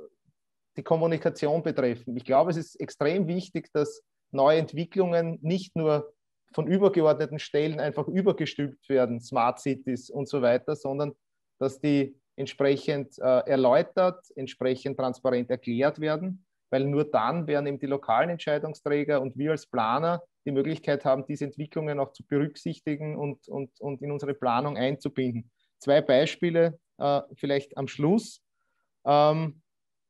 die Kommunikation betreffen. Ich glaube, es ist extrem wichtig, dass neue Entwicklungen nicht nur von übergeordneten Stellen einfach übergestülpt werden, Smart Cities und so weiter, sondern dass die entsprechend äh, erläutert, entsprechend transparent erklärt werden, weil nur dann werden eben die lokalen Entscheidungsträger und wir als Planer die Möglichkeit haben, diese Entwicklungen auch zu berücksichtigen und, und, und in unsere Planung einzubinden. Zwei Beispiele äh, vielleicht am Schluss. Ähm,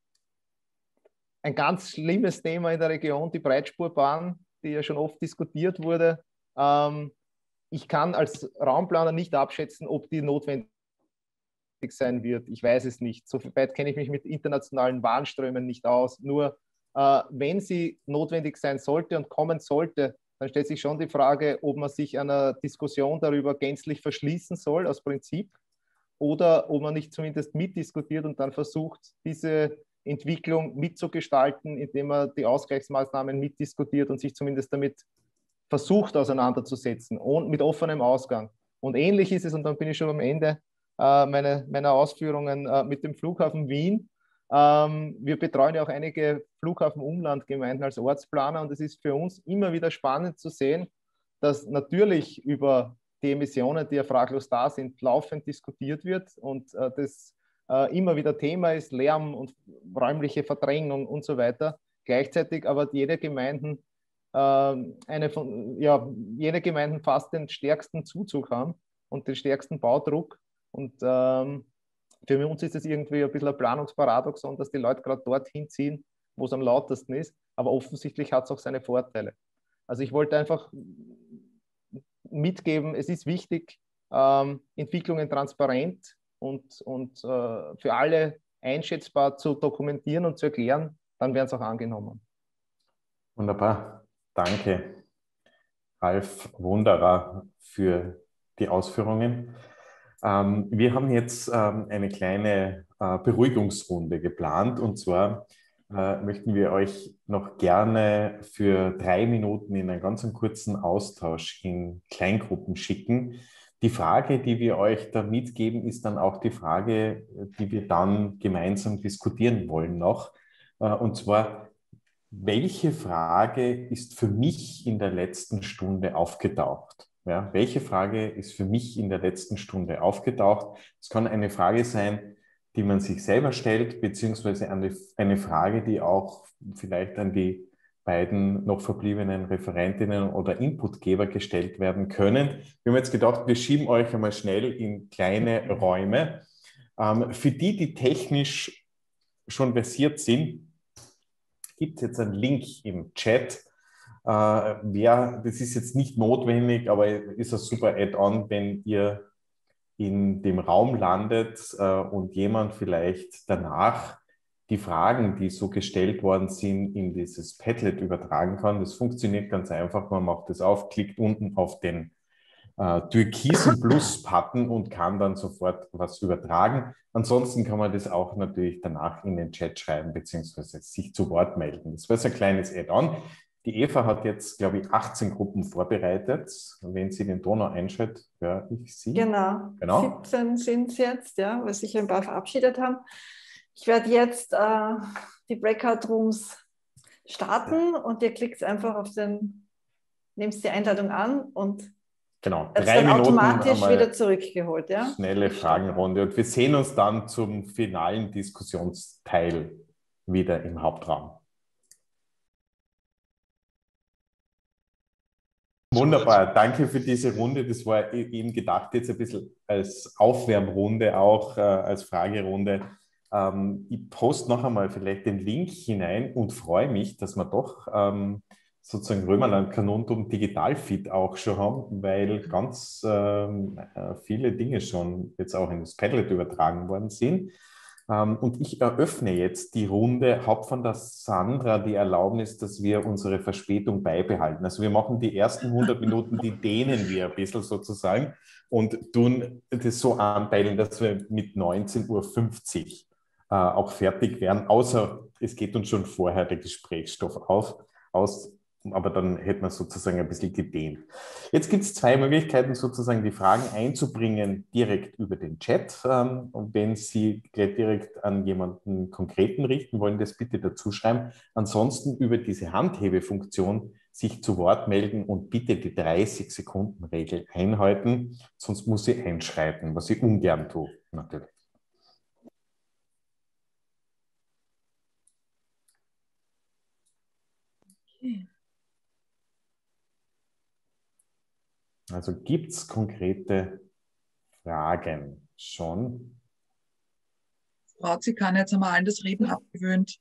ein ganz schlimmes Thema in der Region, die Breitspurbahn, die ja schon oft diskutiert wurde. Ähm, ich kann als Raumplaner nicht abschätzen, ob die notwendig sein wird. Ich weiß es nicht. So weit kenne ich mich mit internationalen Bahnströmen nicht aus. Nur äh, wenn sie notwendig sein sollte und kommen sollte, dann stellt sich schon die Frage, ob man sich einer Diskussion darüber gänzlich verschließen soll, aus Prinzip, oder ob man nicht zumindest mitdiskutiert und dann versucht, diese Entwicklung mitzugestalten, indem man die Ausgleichsmaßnahmen mitdiskutiert und sich zumindest damit versucht auseinanderzusetzen und mit offenem Ausgang. Und ähnlich ist es, und dann bin ich schon am Ende äh, meine, meiner Ausführungen äh, mit dem Flughafen Wien. Ähm, wir betreuen ja auch einige Flughafen-Umlandgemeinden als Ortsplaner und es ist für uns immer wieder spannend zu sehen, dass natürlich über die Emissionen, die ja fraglos da sind, laufend diskutiert wird und äh, das äh, immer wieder Thema ist, Lärm und räumliche Verdrängung und so weiter. Gleichzeitig aber jede Gemeinden äh, eine von, ja, jede Gemeinden fast den stärksten Zuzug haben und den stärksten Baudruck. Und ähm, für uns ist es irgendwie ein bisschen ein Planungsparadoxon, dass die Leute gerade dorthin ziehen, wo es am lautesten ist. Aber offensichtlich hat es auch seine Vorteile. Also ich wollte einfach mitgeben, es ist wichtig, ähm, Entwicklungen transparent und, und äh, für alle einschätzbar zu dokumentieren und zu erklären, dann werden es auch angenommen. Wunderbar. Danke, Ralf Wunderer, für die Ausführungen. Ähm, wir haben jetzt ähm, eine kleine äh, Beruhigungsrunde geplant und zwar äh, möchten wir euch noch gerne für drei Minuten in einen ganz kurzen Austausch in Kleingruppen schicken. Die Frage, die wir euch da mitgeben, ist dann auch die Frage, die wir dann gemeinsam diskutieren wollen noch. Äh, und zwar, welche Frage ist für mich in der letzten Stunde aufgetaucht? Ja, welche Frage ist für mich in der letzten Stunde aufgetaucht? Es kann eine Frage sein, die man sich selber stellt, beziehungsweise eine, eine Frage, die auch vielleicht an die beiden noch verbliebenen Referentinnen oder Inputgeber gestellt werden können. Wir haben jetzt gedacht, wir schieben euch einmal schnell in kleine Räume Ähm, für die, die technisch schon versiert sind, gibt es jetzt einen Link im Chat. Äh, wer, das ist jetzt nicht notwendig, aber ist ein super Add-on, wenn ihr in dem Raum landet äh, und jemand vielleicht danach die Fragen, die so gestellt worden sind, in dieses Padlet übertragen kann. Das funktioniert ganz einfach. Man macht das auf, klickt unten auf den äh, türkisen Plus-Button und kann dann sofort was übertragen. Ansonsten kann man das auch natürlich danach in den Chat schreiben, beziehungsweise sich zu Wort melden. Das war so ein kleines Add-on. Die Eva hat jetzt, glaube ich, achtzehn Gruppen vorbereitet. Wenn sie den Ton noch einschaltet, höre ich sie. Genau, genau. siebzehn sind es jetzt, ja, weil sich ein paar verabschiedet haben. Ich werde jetzt äh, die Breakout-Rooms starten und ihr klickt einfach auf den, nehmt die Einladung an und genau. es Drei dann Minuten automatisch wieder zurückgeholt. Ja? Schnelle Fragenrunde. Und wir sehen uns dann zum finalen Diskussionsteil wieder im Hauptraum. Wunderbar, danke für diese Runde. Das war eben gedacht jetzt ein bisschen als Aufwärmrunde, auch äh, als Fragerunde. Ähm, ich poste noch einmal vielleicht den Link hinein und freue mich, dass wir doch ähm, sozusagen Römerland Kanuntum Digital-Feed auch schon haben, weil ganz ähm, viele Dinge schon jetzt auch in das Padlet übertragen worden sind. Und ich eröffne jetzt die Runde, habe von der Sandra die Erlaubnis, dass wir unsere Verspätung beibehalten. Also wir machen die ersten hundert Minuten, die dehnen wir ein bisschen sozusagen und tun das so anpeilen, dass wir mit neunzehn Uhr fünfzig äh, auch fertig werden, außer es geht uns schon vorher der Gesprächsstoff auf, aus. Aber dann hätten wir sozusagen ein bisschen gedehnt. Jetzt gibt es zwei Möglichkeiten, sozusagen die Fragen einzubringen, direkt über den Chat. Und wenn Sie gleich direkt an jemanden Konkreten richten wollen, das bitte dazu schreiben. Ansonsten über diese Handhebefunktion sich zu Wort melden und bitte die dreißig Sekunden Regel einhalten, sonst muss ich einschreiten, was ich ungern tue, natürlich. Okay. Also gibt es konkrete Fragen schon? Frau Zikan, jetzt haben wir allen das Reden abgewöhnt.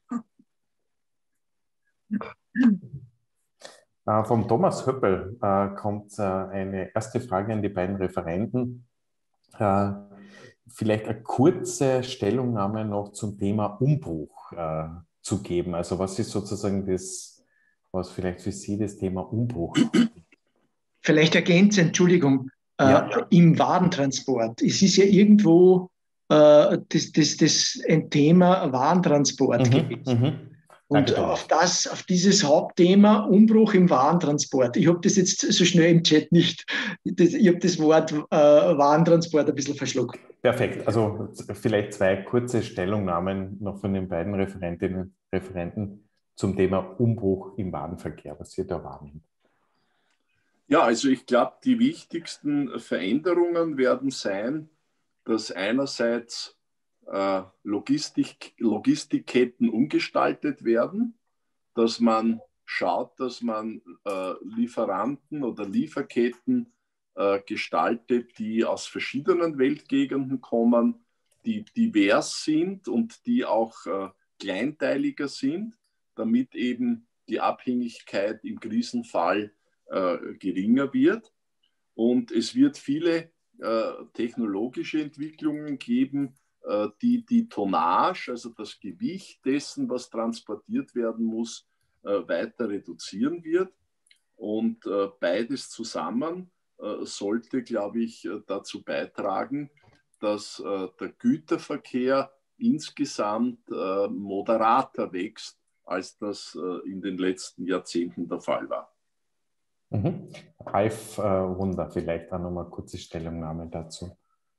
Äh, vom Thomas Höppel äh, kommt äh, eine erste Frage an die beiden Referenten. Äh, vielleicht eine kurze Stellungnahme noch zum Thema Umbruch äh, zu geben. Also was ist sozusagen das, was vielleicht für Sie das Thema Umbruch ist? Vielleicht ergänzend, Entschuldigung, ja. äh, im Warentransport. Es ist ja irgendwo äh, das, das, das ein Thema Warentransport mhm, gewesen. Mhm. Und Danke, auf, das, auf dieses Hauptthema Umbruch im Warentransport. Ich habe das jetzt so schnell im Chat nicht, das, ich habe das Wort äh, Warentransport ein bisschen verschluckt. Perfekt. Also vielleicht zwei kurze Stellungnahmen noch von den beiden Referentinnen und Referenten zum Thema Umbruch im Warenverkehr, was Sie da wahrnehmen. Ja, also ich glaube, die wichtigsten Veränderungen werden sein, dass einerseits äh, Logistik, Logistikketten umgestaltet werden, dass man schaut, dass man äh, Lieferanten oder Lieferketten äh, gestaltet, die aus verschiedenen Weltgegenden kommen, die divers sind und die auch äh, kleinteiliger sind, damit eben die Abhängigkeit im Krisenfall Äh, geringer wird. Und es wird viele äh, technologische Entwicklungen geben, äh, die die Tonnage, also das Gewicht dessen, was transportiert werden muss, äh, weiter reduzieren wird. Und äh, beides zusammen äh, sollte, glaube ich, äh, dazu beitragen, dass äh, der Güterverkehr insgesamt äh, moderater wächst, als das äh, in den letzten Jahrzehnten der Fall war. Mhm. Ralf äh, Wunder, vielleicht auch nochmal kurze Stellungnahme dazu.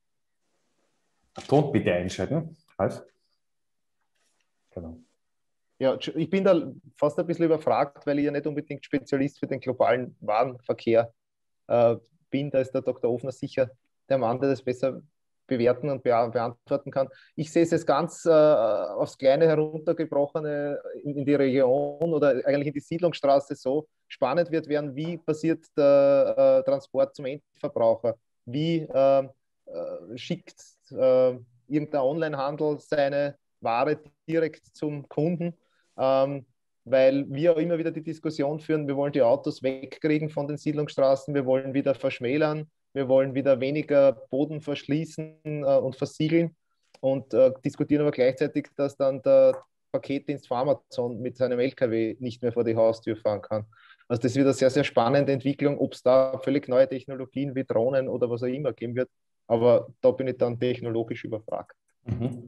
Ton bitte einschalten, Ralf. Genau. Ja, ich bin da fast ein bisschen überfragt, weil ich ja nicht unbedingt Spezialist für den globalen Warenverkehr äh, bin. Da ist der Doktor Ofner sicher der Mann, der das besser bewerten und beantworten kann. Ich sehe es jetzt ganz äh, aufs Kleine heruntergebrochene in, in die Region oder eigentlich in die Siedlungsstraße so. Spannend wird werden, wie passiert der äh, Transport zum Endverbraucher? Wie äh, äh, schickt äh, irgendein Onlinehandel seine Ware direkt zum Kunden, ähm, weil wir immer wieder die Diskussion führen, wir wollen die Autos wegkriegen von den Siedlungsstraßen, wir wollen wieder verschmälern, wir wollen wieder weniger Boden verschließen äh, und versiegeln und äh, diskutieren aber gleichzeitig, dass dann der Paketdienst von Amazon mit seinem L K W nicht mehr vor die Haustür fahren kann. Also das ist wieder eine sehr, sehr spannende Entwicklung, ob es da völlig neue Technologien wie Drohnen oder was auch immer geben wird, aber da bin ich dann technologisch überfragt. Mhm.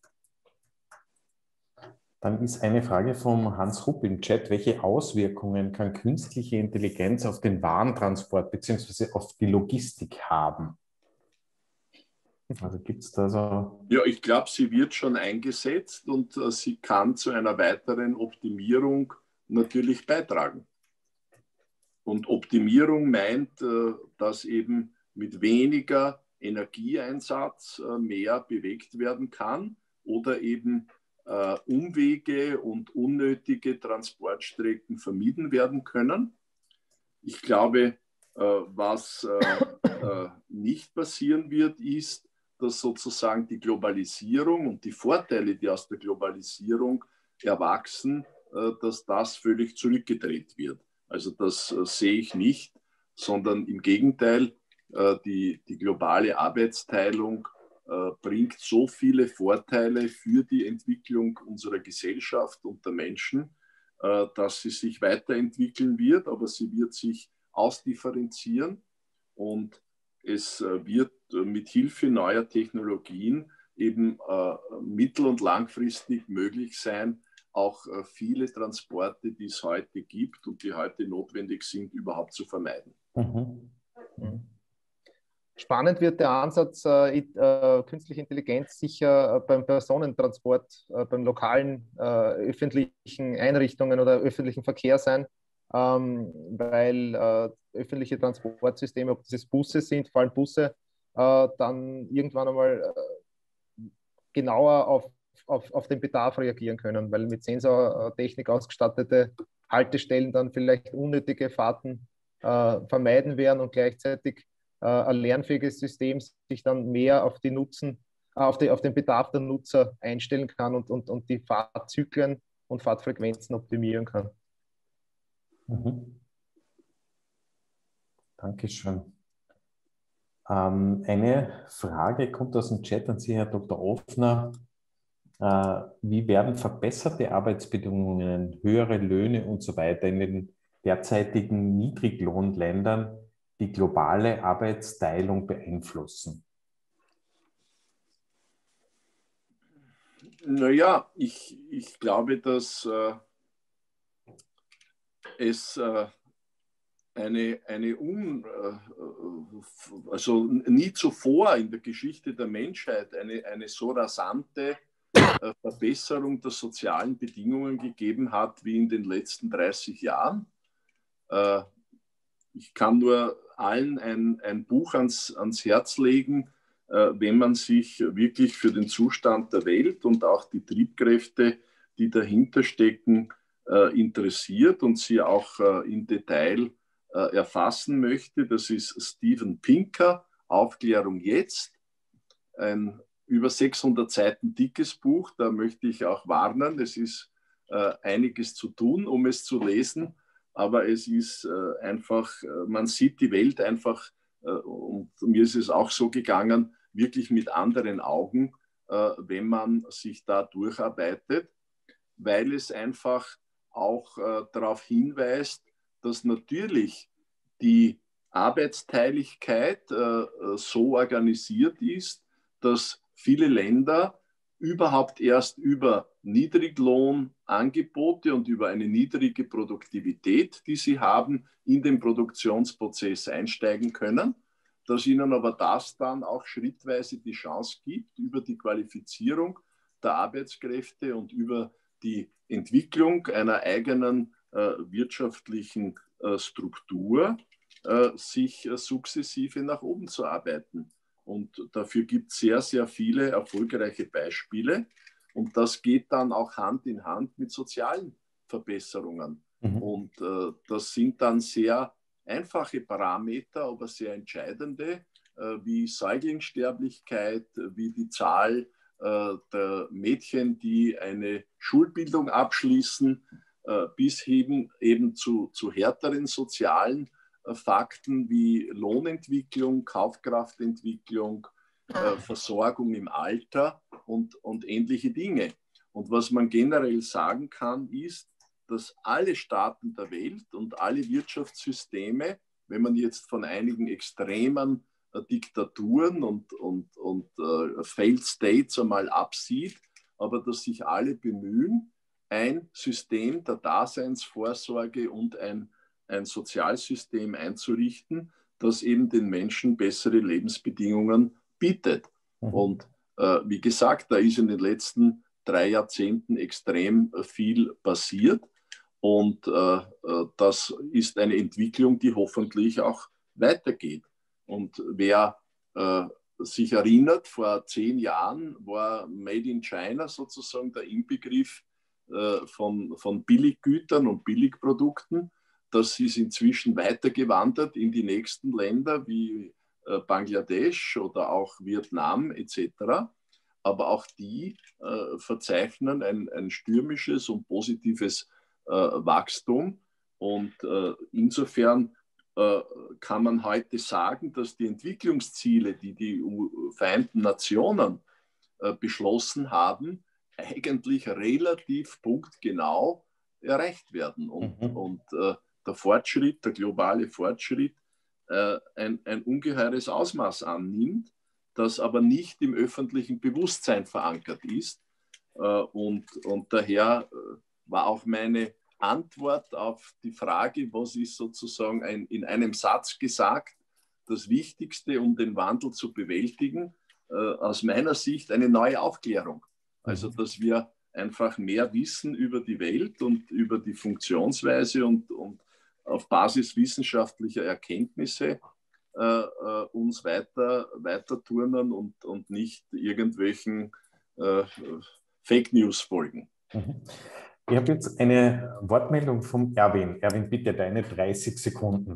Dann ist eine Frage vom Hans Rupp im Chat. Welche Auswirkungen kann künstliche Intelligenz auf den Warentransport bzw. auf die Logistik haben? Also gibt es da so... Ja, ich glaube, sie wird schon eingesetzt und äh, sie kann zu einer weiteren Optimierung natürlich beitragen. Und Optimierung meint, äh, dass eben mit weniger Energieeinsatz äh, mehr bewegt werden kann oder eben Uh, Umwege und unnötige Transportstrecken vermieden werden können. Ich glaube, uh, was uh, uh, nicht passieren wird, ist, dass sozusagen die Globalisierung und die Vorteile, die aus der Globalisierung erwachsen, uh, dass das völlig zurückgedreht wird. Also das uh, sehe ich nicht, sondern im Gegenteil, uh, die, die globale Arbeitsteilung bringt so viele Vorteile für die Entwicklung unserer Gesellschaft und der Menschen, dass sie sich weiterentwickeln wird, aber sie wird sich ausdifferenzieren und es wird mit Hilfe neuer Technologien eben mittel- und langfristig möglich sein, auch viele Transporte, die es heute gibt und die heute notwendig sind, überhaupt zu vermeiden. Mhm. Mhm. Spannend wird der Ansatz äh, äh, künstliche Intelligenz sicher äh, beim Personentransport, äh, beim lokalen äh, öffentlichen Einrichtungen oder öffentlichen Verkehr sein, ähm, weil äh, öffentliche Transportsysteme, ob das Busse sind, vor allem Busse, äh, dann irgendwann einmal äh, genauer auf, auf, auf den Bedarf reagieren können, weil mit Sensortechnik ausgestattete Haltestellen dann vielleicht unnötige Fahrten äh, vermeiden werden und gleichzeitig ein lernfähiges System sich dann mehr auf, die Nutzen, auf, die, auf den Bedarf der Nutzer einstellen kann und, und, und die Fahrzyklen und Fahrtfrequenzen optimieren kann. Mhm. Dankeschön. Ähm, eine Frage kommt aus dem Chat an Sie, Herr Doktor Offner. Äh, wie werden verbesserte Arbeitsbedingungen, höhere Löhne und so weiter in den derzeitigen Niedriglohnländern die globale Arbeitsteilung beeinflussen? Naja, ich, ich glaube, dass äh, es äh, eine, eine un, äh, also nie zuvor in der Geschichte der Menschheit eine, eine so rasante äh, Verbesserung der sozialen Bedingungen gegeben hat wie in den letzten dreißig Jahren. Äh, ich kann nur allen ein, ein Buch ans, ans Herz legen, äh, wenn man sich wirklich für den Zustand der Welt und auch die Triebkräfte, die dahinter stecken, äh, interessiert und sie auch äh, im Detail äh, erfassen möchte. Das ist Steven Pinker, Aufklärung jetzt, ein über sechshundert Seiten dickes Buch. Da möchte ich auch warnen, es ist äh, einiges zu tun, um es zu lesen. Aber es ist äh, einfach, äh, man sieht die Welt einfach, äh, und mir ist es auch so gegangen, wirklich mit anderen Augen, äh, wenn man sich da durcharbeitet, weil es einfach auch äh, darauf hinweist, dass natürlich die Arbeitsteiligkeit äh, so organisiert ist, dass viele Länder überhaupt erst über Niedriglohnangebote und über eine niedrige Produktivität, die sie haben, in den Produktionsprozess einsteigen können, dass ihnen aber das dann auch schrittweise die Chance gibt, über die Qualifizierung der Arbeitskräfte und über die Entwicklung einer eigenen äh, wirtschaftlichen äh, Struktur äh, sich äh, sukzessive nach oben zu arbeiten. Und dafür gibt es sehr, sehr viele erfolgreiche Beispiele. Und das geht dann auch Hand in Hand mit sozialen Verbesserungen. Mhm. Und äh, das sind dann sehr einfache Parameter, aber sehr entscheidende, wie Säuglingssterblichkeit, wie die Zahl der Mädchen, die eine Schulbildung abschließen, bis hin eben zu, zu härteren sozialen Fakten wie Lohnentwicklung, Kaufkraftentwicklung, Versorgung im Alter und, und ähnliche Dinge. Und was man generell sagen kann, ist, dass alle Staaten der Welt und alle Wirtschaftssysteme, wenn man jetzt von einigen extremen äh, Diktaturen und, und, und äh, Failed States einmal absieht, aber dass sich alle bemühen, ein System der Daseinsvorsorge und ein, ein Sozialsystem einzurichten, das eben den Menschen bessere Lebensbedingungen bietet. Mhm. Und äh, wie gesagt, da ist in den letzten drei Jahrzehnten extrem viel passiert. Und äh, das ist eine Entwicklung, die hoffentlich auch weitergeht. Und wer äh, sich erinnert, vor zehn Jahren war Made in China sozusagen der Inbegriff äh, von, von Billiggütern und Billigprodukten. Das ist inzwischen weitergewandert in die nächsten Länder wie äh, Bangladesch oder auch Vietnam et cetera. Aber auch die äh, verzeichnen ein, ein stürmisches und positives äh, Wachstum. Und äh, insofern äh, kann man heute sagen, dass die Entwicklungsziele, die die Vereinten Nationen äh, beschlossen haben, eigentlich relativ punktgenau erreicht werden. Und, mhm. und äh, der Fortschritt, der globale Fortschritt, äh, ein, ein ungeheures Ausmaß annimmt, das aber nicht im öffentlichen Bewusstsein verankert ist. Und, und daher war auch meine Antwort auf die Frage, was ist sozusagen ein, in einem Satz gesagt, das Wichtigste, um den Wandel zu bewältigen, aus meiner Sicht eine neue Aufklärung. Also, dass wir einfach mehr wissen über die Welt und über die Funktionsweise und, und auf Basis wissenschaftlicher Erkenntnisse Uh, uh, uns weiter, weiter turnen und, und nicht irgendwelchen uh, Fake News folgen. Mhm. Ich habe jetzt eine Wortmeldung vom Erwin. Erwin, bitte deine dreißig Sekunden.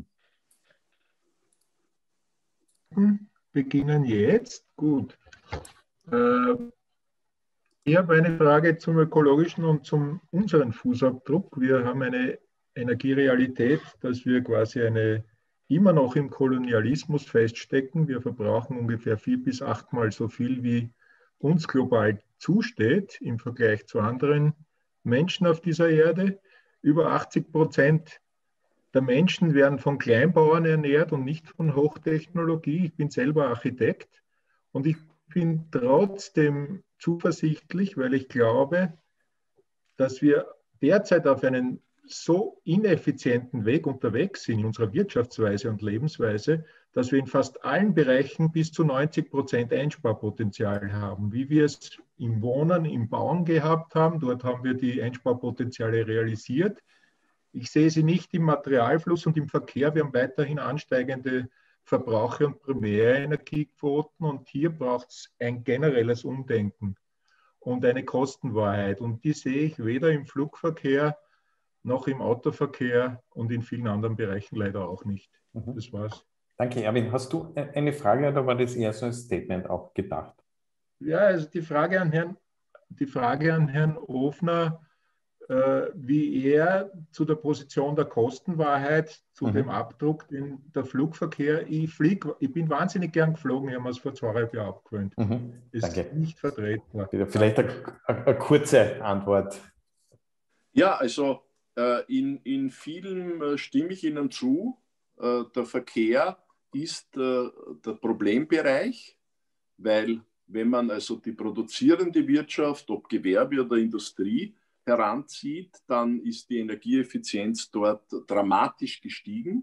Beginnen jetzt. Gut. Äh, ich habe eine Frage zum ökologischen und zum unseren Fußabdruck. Wir haben eine Energierealität, dass wir quasi eine immer noch im Kolonialismus feststecken. Wir verbrauchen ungefähr vier bis achtmal so viel, wie uns global zusteht im Vergleich zu anderen Menschen auf dieser Erde. Über achtzig Prozent der Menschen werden von Kleinbauern ernährt und nicht von Hochtechnologie. Ich bin selber Architekt und ich bin trotzdem zuversichtlich, weil ich glaube, dass wir derzeit auf einen so ineffizienten Weg unterwegs sind in unserer Wirtschaftsweise und Lebensweise, dass wir in fast allen Bereichen bis zu neunzig Prozent Einsparpotenzial haben. Wie wir es im Wohnen, im Bauen gehabt haben, dort haben wir die Einsparpotenziale realisiert. Ich sehe sie nicht im Materialfluss und im Verkehr. Wir haben weiterhin ansteigende Verbraucher- und Primärenergiequoten und hier braucht es ein generelles Umdenken und eine Kostenwahrheit. Und die sehe ich weder im Flugverkehr noch im Autoverkehr und in vielen anderen Bereichen leider auch nicht. Mhm. Das war's. Danke, Erwin. Hast du eine Frage oder war das eher so ein Statement auch gedacht? Ja, also die Frage an Herrn, die Frage an Herrn Ofner, äh, wie er zu der Position der Kostenwahrheit, zu mhm. dem Abdruck, den der Flugverkehr, ich fliege, ich bin wahnsinnig gern geflogen, ich habe mir es vor zweieinhalb Jahren abgewöhnt. Mhm. Ist Danke. Nicht vertretbar. Vielleicht eine, eine kurze Antwort. Ja, also In, in vielen stimme ich Ihnen zu. Der Verkehr ist der Problembereich, weil wenn man also die produzierende Wirtschaft, ob Gewerbe oder Industrie, heranzieht, dann ist die Energieeffizienz dort dramatisch gestiegen.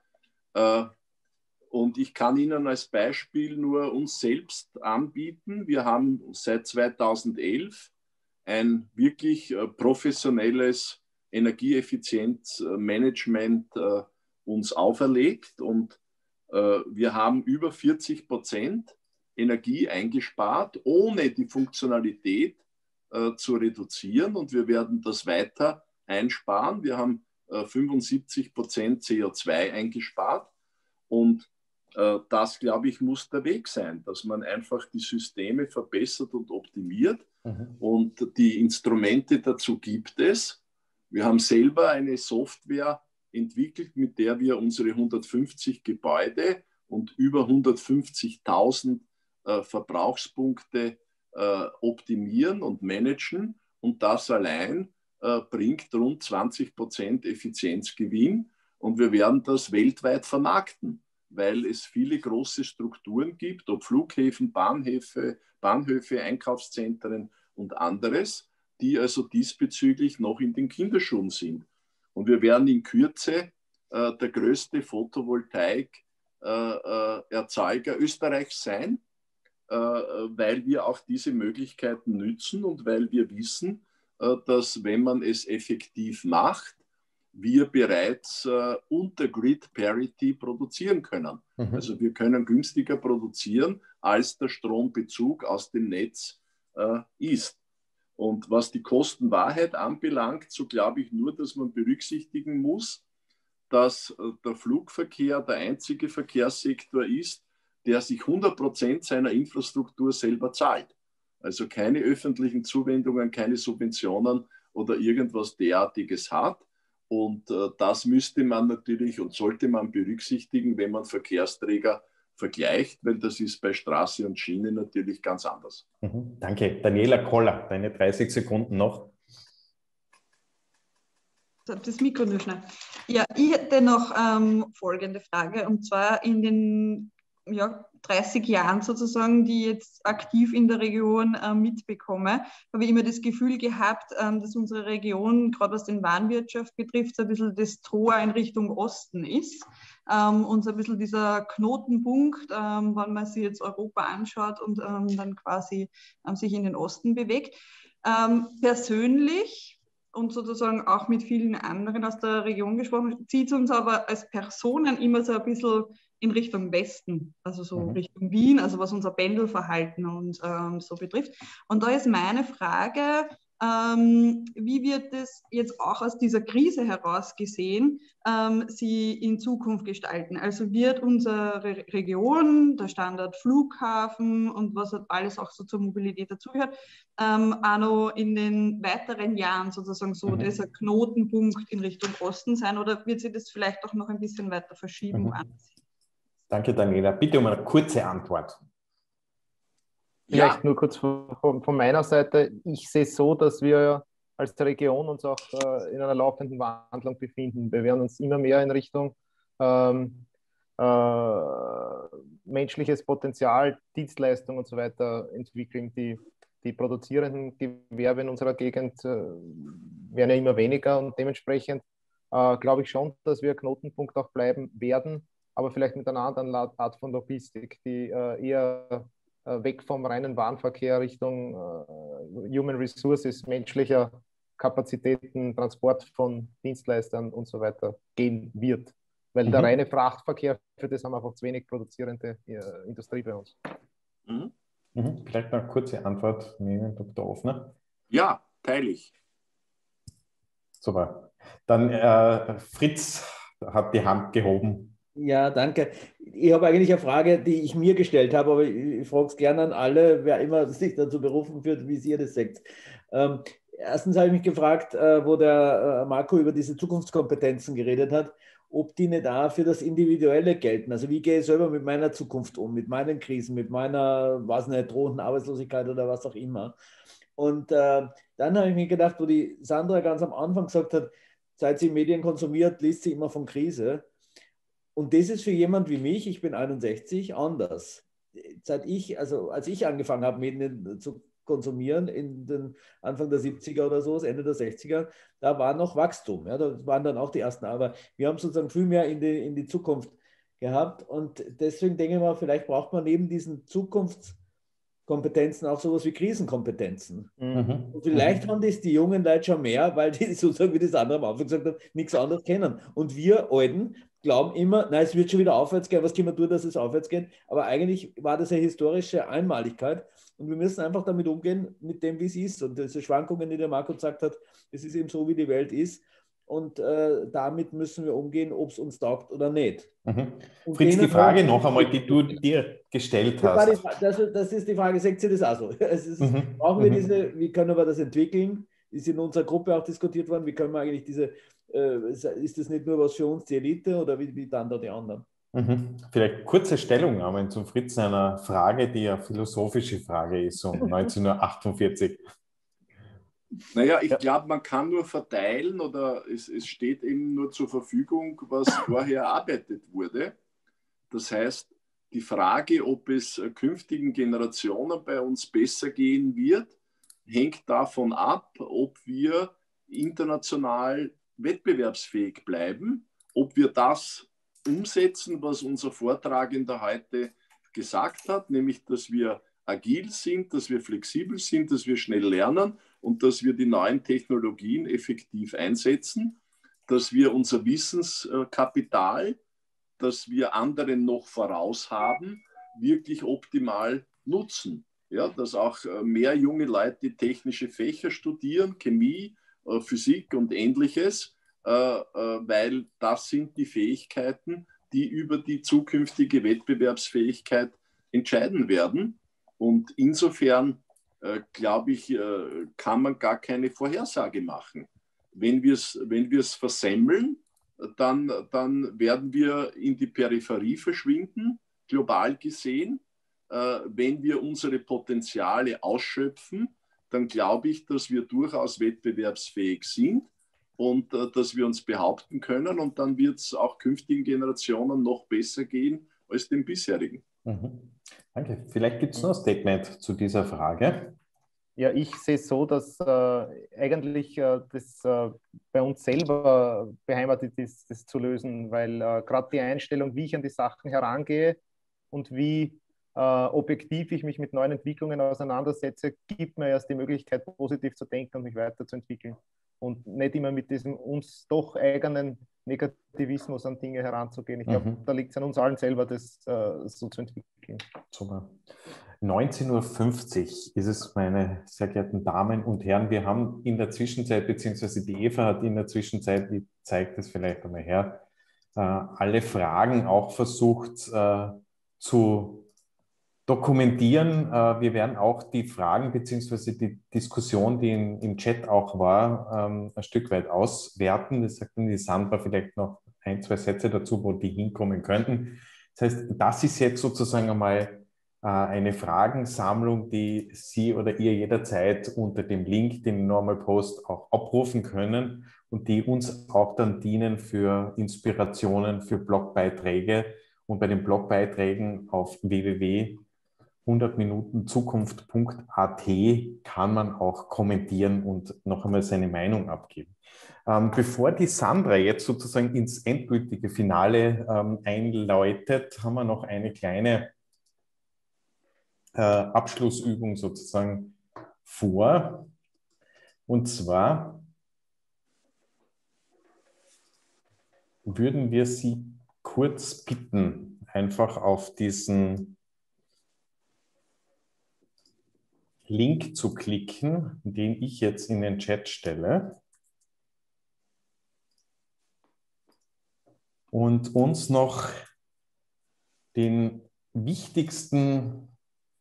Und ich kann Ihnen als Beispiel nur uns selbst anbieten. Wir haben seit zweitausendelf ein wirklich professionelles Energieeffizienzmanagement äh, uns auferlegt und äh, wir haben über vierzig Prozent Energie eingespart, ohne die Funktionalität äh, zu reduzieren und wir werden das weiter einsparen. Wir haben äh, fünfundsiebzig Prozent C O zwei eingespart und Das, glaube ich, muss der Weg sein, dass man einfach die Systeme verbessert und optimiert. Mhm. Und die Instrumente dazu gibt es. Wir haben selber eine Software entwickelt, mit der wir unsere hundertfünfzig Gebäude und über hundertfünfzigtausend äh, Verbrauchspunkte äh, optimieren und managen. Und das allein äh, bringt rund zwanzig Prozent Effizienzgewinn. Und wir werden das weltweit vermarkten, weil es viele große Strukturen gibt, ob Flughäfen, Bahnhöfe, Bahnhöfe, Einkaufszentren und anderes, die also diesbezüglich noch in den Kinderschuhen sind. Und wir werden in Kürze äh, der größte Photovoltaik-Erzeuger äh, Österreichs sein, äh, weil wir auch diese Möglichkeiten nützen und weil wir wissen, äh, dass, wenn man es effektiv macht, wir bereits äh, unter Grid Parity produzieren können. Mhm. Also wir können günstiger produzieren, als der Strombezug aus dem Netz äh, ist. Und was die Kostenwahrheit anbelangt, so glaube ich nur, dass man berücksichtigen muss, dass äh, der Flugverkehr der einzige Verkehrssektor ist, der sich hundert Prozent seiner Infrastruktur selber zahlt. Also keine öffentlichen Zuwendungen, keine Subventionen oder irgendwas derartiges hat. Und äh, das müsste man natürlich und sollte man berücksichtigen, wenn man Verkehrsträger vergleicht, weil das ist bei Straße und Schiene natürlich ganz anders. Mhm, danke. Daniela Koller, deine dreißig Sekunden noch. Das Mikro nur schnell. Ja, ich hätte noch ähm, folgende Frage, und zwar in den ja, dreißig Jahren sozusagen, die ich jetzt aktiv in der Region äh, mitbekomme, habe ich immer das Gefühl gehabt, ähm, dass unsere Region, gerade was den Warenwirtschaft betrifft, so ein bisschen das Tor in Richtung Osten ist. Ähm, und so ein bisschen dieser Knotenpunkt, ähm, wenn man sich jetzt Europa anschaut und ähm, dann quasi ähm, sich in den Osten bewegt. Ähm, persönlich und sozusagen auch mit vielen anderen aus der Region gesprochen, zieht uns aber als Personen immer so ein bisschen in Richtung Westen, also so mhm. Richtung Wien, also was unser Pendelverhalten und ähm, so betrifft. Und da ist meine Frage, ähm, wie wird es jetzt auch aus dieser Krise heraus gesehen, ähm, sie in Zukunft gestalten? Also wird unsere Region, der Standort Flughafen und was alles auch so zur Mobilität dazugehört, ähm, auch noch in den weiteren Jahren sozusagen so mhm. dieser Knotenpunkt in Richtung Osten sein, oder wird sich das vielleicht auch noch ein bisschen weiter verschieben? Mhm. Danke, Daniela. Bitte um eine kurze Antwort. Vielleicht Ja. nur kurz von, von meiner Seite. Ich sehe es so, dass wir als Region uns auch äh, in einer laufenden Wandlung befinden. Wir werden uns immer mehr in Richtung ähm, äh, menschliches Potenzial, Dienstleistungen und so weiter entwickeln. Die, die produzierenden Gewerbe in unserer Gegend äh, werden ja immer weniger und dementsprechend äh, glaube ich schon, dass wir Knotenpunkt auch bleiben werden, aber vielleicht mit einer anderen Art von Logistik, die äh, eher äh, weg vom reinen Warenverkehr Richtung äh, Human Resources, menschlicher Kapazitäten, Transport von Dienstleistern und so weiter gehen wird. Weil mhm. der reine Frachtverkehr, für das haben wir einfach zu wenig produzierende äh, Industrie bei uns. Mhm. Mhm. Vielleicht noch eine kurze Antwort nehmen, Doktor Offner. Ja, teile ich. Super. Dann äh, Fritz hat die Hand gehoben. Ja, danke. Ich habe eigentlich eine Frage, die ich mir gestellt habe, aber ich, ich frage es gerne an alle, wer immer sich dazu berufen fühlt, wie ihr das seht. Ähm, erstens habe ich mich gefragt, äh, wo der äh, Marco über diese Zukunftskompetenzen geredet hat, ob die nicht auch für das Individuelle gelten. Also wie gehe ich selber mit meiner Zukunft um, mit meinen Krisen, mit meiner, was nicht, drohenden Arbeitslosigkeit oder was auch immer. Und äh, dann habe ich mir gedacht, wo die Sandra ganz am Anfang gesagt hat, seit sie Medien konsumiert, liest sie immer von Krise. Und das ist für jemand wie mich, ich bin einundsechzig, anders. Seit ich, also als ich angefangen habe, Medien zu konsumieren, in den Anfang der siebziger oder so, Ende der sechziger, da war noch Wachstum. Ja, da waren dann auch die ersten, aber wir haben sozusagen viel mehr in die, in die Zukunft gehabt. Und deswegen denke ich mal, vielleicht braucht man neben diesen Zukunftskompetenzen auch sowas wie Krisenkompetenzen. Mhm. Und vielleicht mhm. haben das die jungen Leute schon mehr, weil die sozusagen, wie das andere am Anfang gesagt haben, nichts anderes kennen. Und wir Alten glauben immer, nein, es wird schon wieder aufwärts gehen, was können wir tun, dass es aufwärts geht? Aber eigentlich war das eine historische Einmaligkeit und wir müssen einfach damit umgehen, mit dem, wie es ist. Und diese Schwankungen, die der Marco gesagt hat, es ist eben so, wie die Welt ist. und äh, damit müssen wir umgehen, ob es uns taugt oder nicht. Mhm. Fritz, die Frage noch einmal, die du dir gestellt hast. Das, das, das ist die Frage, seht ihr das auch so? Es ist, Mhm. brauchen wir Mhm. diese, wie können wir das entwickeln? Ist in unserer Gruppe auch diskutiert worden, wie können wir eigentlich diese, äh, ist das nicht nur was für uns, die Elite, oder wie, wie dann da die anderen? Mhm. Vielleicht kurze Stellungnahmen zum Fritz einer Frage, die ja philosophische Frage ist, um neunzehnhundertachtundvierzig. Naja, ich glaube, man kann nur verteilen oder es, es steht eben nur zur Verfügung, was vorher erarbeitet wurde. Das heißt, die Frage, ob es künftigen Generationen bei uns besser gehen wird, hängt davon ab, ob wir international wettbewerbsfähig bleiben, ob wir das umsetzen, was unser Vortragender heute gesagt hat, nämlich, dass wir agil sind, dass wir flexibel sind, dass wir schnell lernen und dass wir die neuen Technologien effektiv einsetzen, dass wir unser Wissenskapital, das wir anderen noch voraus haben, wirklich optimal nutzen. Ja, dass auch mehr junge Leute technische Fächer studieren, Chemie, Physik und Ähnliches, weil das sind die Fähigkeiten, die über die zukünftige Wettbewerbsfähigkeit entscheiden werden. Und insofern, äh, glaube ich, äh, kann man gar keine Vorhersage machen. Wenn wir es wenn wir es versemmeln, dann, dann werden wir in die Peripherie verschwinden, global gesehen. Äh, wenn wir unsere Potenziale ausschöpfen, dann glaube ich, dass wir durchaus wettbewerbsfähig sind und äh, dass wir uns behaupten können. Und dann wird es auch künftigen Generationen noch besser gehen als den bisherigen. Mhm. Danke. Vielleicht gibt es noch ein Statement zu dieser Frage. Ja, ich sehe es so, dass äh, eigentlich äh, das äh, bei uns selber beheimatet ist, das zu lösen, weil äh, gerade die Einstellung, wie ich an die Sachen herangehe und wie äh, objektiv ich mich mit neuen Entwicklungen auseinandersetze, gibt mir erst die Möglichkeit, positiv zu denken und mich weiterzuentwickeln und nicht immer mit diesem uns doch eigenen Negativismus an Dinge heranzugehen. Ich glaube, Mhm. da liegt es an uns allen selber, das äh, so zu entwickeln. Super. neunzehn Uhr fünfzig ist es, meine sehr geehrten Damen und Herren. Wir haben in der Zwischenzeit, beziehungsweise die Eva hat in der Zwischenzeit, die zeigt es vielleicht einmal her, äh, alle Fragen auch versucht äh, zu dokumentieren. Äh, wir werden auch die Fragen beziehungsweise die Diskussion, die in, im Chat auch war, ähm, ein Stück weit auswerten. Das sagt dann die Sandra vielleicht noch ein, zwei Sätze dazu, wo die hinkommen könnten. Das heißt, das ist jetzt sozusagen einmal äh, eine Fragensammlung, die Sie oder ihr jederzeit unter dem Link, den Normal Post, auch abrufen können und die uns auch dann dienen für Inspirationen, für Blogbeiträge. Und bei den Blogbeiträgen auf w w w punkt hundert minuten zukunft punkt a t kann man auch kommentieren und noch einmal seine Meinung abgeben. Ähm, bevor die Sandra jetzt sozusagen ins endgültige Finale ähm, einläutet, haben wir noch eine kleine äh, Abschlussübung sozusagen vor. Und zwar würden wir Sie kurz bitten, einfach auf diesen Link zu klicken, den ich jetzt in den Chat stelle und uns noch den wichtigsten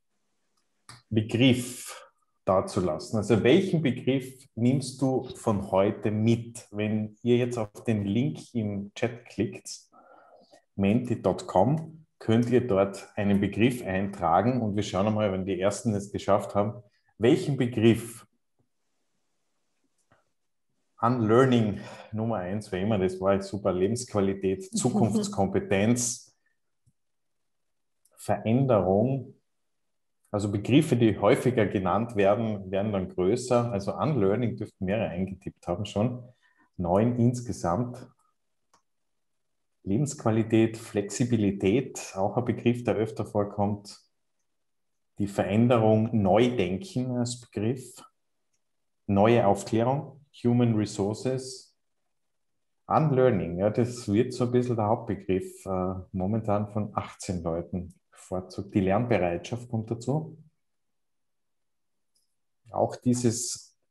Begriff dazulassen. Also welchen Begriff nimmst du von heute mit, wenn ihr jetzt auf den Link im Chat klickt, menti punkt com, könnt ihr dort einen Begriff eintragen und wir schauen einmal, wenn die Ersten es geschafft haben, welchen Begriff Unlearning Nummer eins, wie immer, das war super, Lebensqualität, Zukunftskompetenz, Veränderung, also Begriffe, die häufiger genannt werden, werden dann größer, also Unlearning dürften mehrere eingetippt haben schon, neun insgesamt. Lebensqualität, Flexibilität, auch ein Begriff, der öfter vorkommt. Die Veränderung, Neudenken als Begriff. Neue Aufklärung, Human Resources. Unlearning, ja, das wird so ein bisschen der Hauptbegriff, äh, momentan von achtzehn Leuten bevorzugt. Die Lernbereitschaft kommt dazu. Auch dieses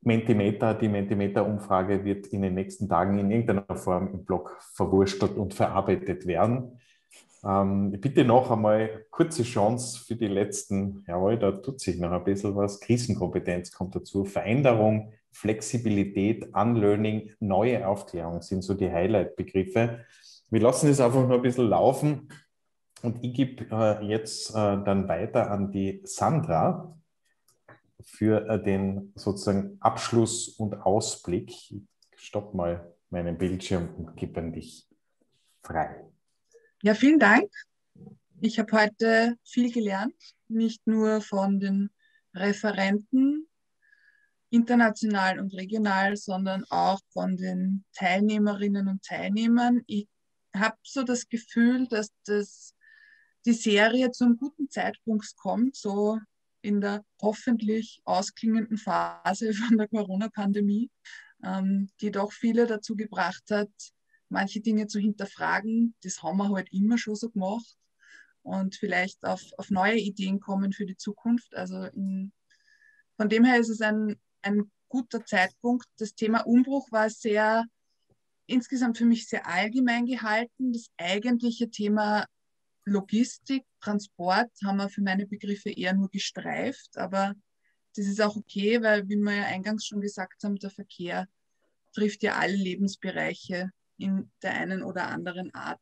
Mentimeter, die Mentimeter-Umfrage wird in den nächsten Tagen in irgendeiner Form im Blog verwurstelt und verarbeitet werden. Ähm, bitte noch einmal kurze Chance für die letzten, jawohl, da tut sich noch ein bisschen was. Krisenkompetenz kommt dazu, Veränderung, Flexibilität, Unlearning, neue Aufklärung sind so die Highlight-Begriffe. Wir lassen es einfach nur ein bisschen laufen und ich gebe äh, jetzt äh, dann weiter an die Sandra für äh, den sozusagen Abschluss und Ausblick. Ich stopp mal meinen Bildschirm und gebe an dich frei. Ja, vielen Dank. Ich habe heute viel gelernt, nicht nur von den Referenten, international und regional, sondern auch von den Teilnehmerinnen und Teilnehmern. Ich habe so das Gefühl, dass das, die Serie zu einem guten Zeitpunkt kommt, so in der hoffentlich ausklingenden Phase von der Corona-Pandemie, ähm, die doch viele dazu gebracht hat, manche Dinge zu hinterfragen. Das haben wir halt immer schon so gemacht und vielleicht auf, auf neue Ideen kommen für die Zukunft. Also in, von dem her ist es ein, ein guter Zeitpunkt. Das Thema Umbruch war sehr, insgesamt für mich sehr allgemein gehalten. Das eigentliche Thema Logistik, Transport haben wir für meine Begriffe eher nur gestreift, aber das ist auch okay, weil, wie wir ja eingangs schon gesagt haben, der Verkehr trifft ja alle Lebensbereiche in der einen oder anderen Art.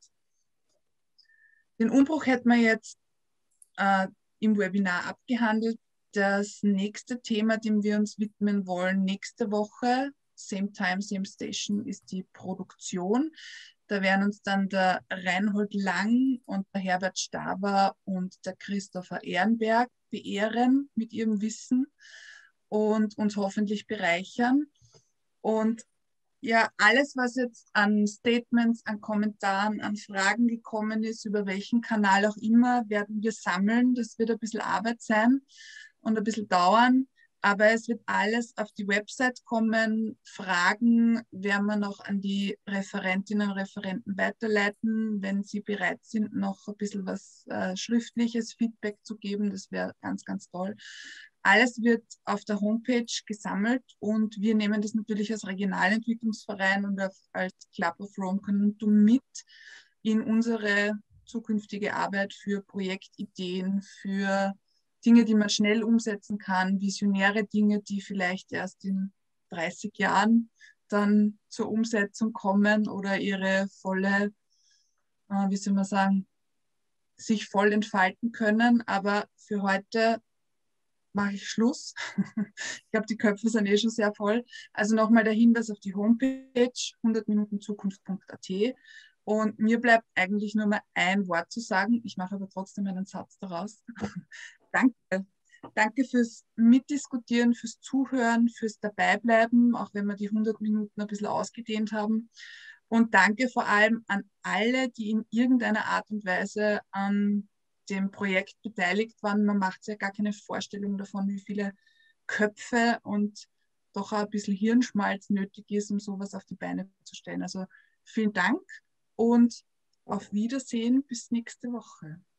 Den Umbruch hätten wir jetzt äh, im Webinar abgehandelt. Das nächste Thema, dem wir uns widmen wollen, nächste Woche, same time, same station, ist die Produktion. Da werden uns dann der Reinhold Lang und der Herbert Staber und der Christopher Ehrenberg beehren mit ihrem Wissen und uns hoffentlich bereichern. Und ja, alles, was jetzt an Statements, an Kommentaren, an Fragen gekommen ist, über welchen Kanal auch immer, werden wir sammeln. Das wird ein bisschen Arbeit sein und ein bisschen dauern. Aber es wird alles auf die Website kommen. Fragen werden wir noch an die Referentinnen und Referenten weiterleiten, wenn sie bereit sind, noch ein bisschen was äh, schriftliches Feedback zu geben. Das wäre ganz, ganz toll. Alles wird auf der Homepage gesammelt und wir nehmen das natürlich als Regionalentwicklungsverein und als Club of Rome Conundum mit in unsere zukünftige Arbeit für Projektideen, für Dinge, die man schnell umsetzen kann, visionäre Dinge, die vielleicht erst in dreißig Jahren dann zur Umsetzung kommen oder ihre volle, äh, wie soll man sagen, sich voll entfalten können. Aber für heute mache ich Schluss. Ich glaube, die Köpfe sind eh schon sehr voll. Also nochmal der Hinweis auf die Homepage hundert minuten zukunft punkt a t. Und mir bleibt eigentlich nur mal ein Wort zu sagen. Ich mache aber trotzdem einen Satz daraus. Danke. Danke fürs Mitdiskutieren, fürs Zuhören, fürs Dabeibleiben, auch wenn wir die hundert Minuten ein bisschen ausgedehnt haben. Und danke vor allem an alle, die in irgendeiner Art und Weise an dem Projekt beteiligt waren. Man macht sich ja gar keine Vorstellung davon, wie viele Köpfe und doch auch ein bisschen Hirnschmalz nötig ist, um sowas auf die Beine zu stellen. Also vielen Dank und auf Wiedersehen bis nächste Woche.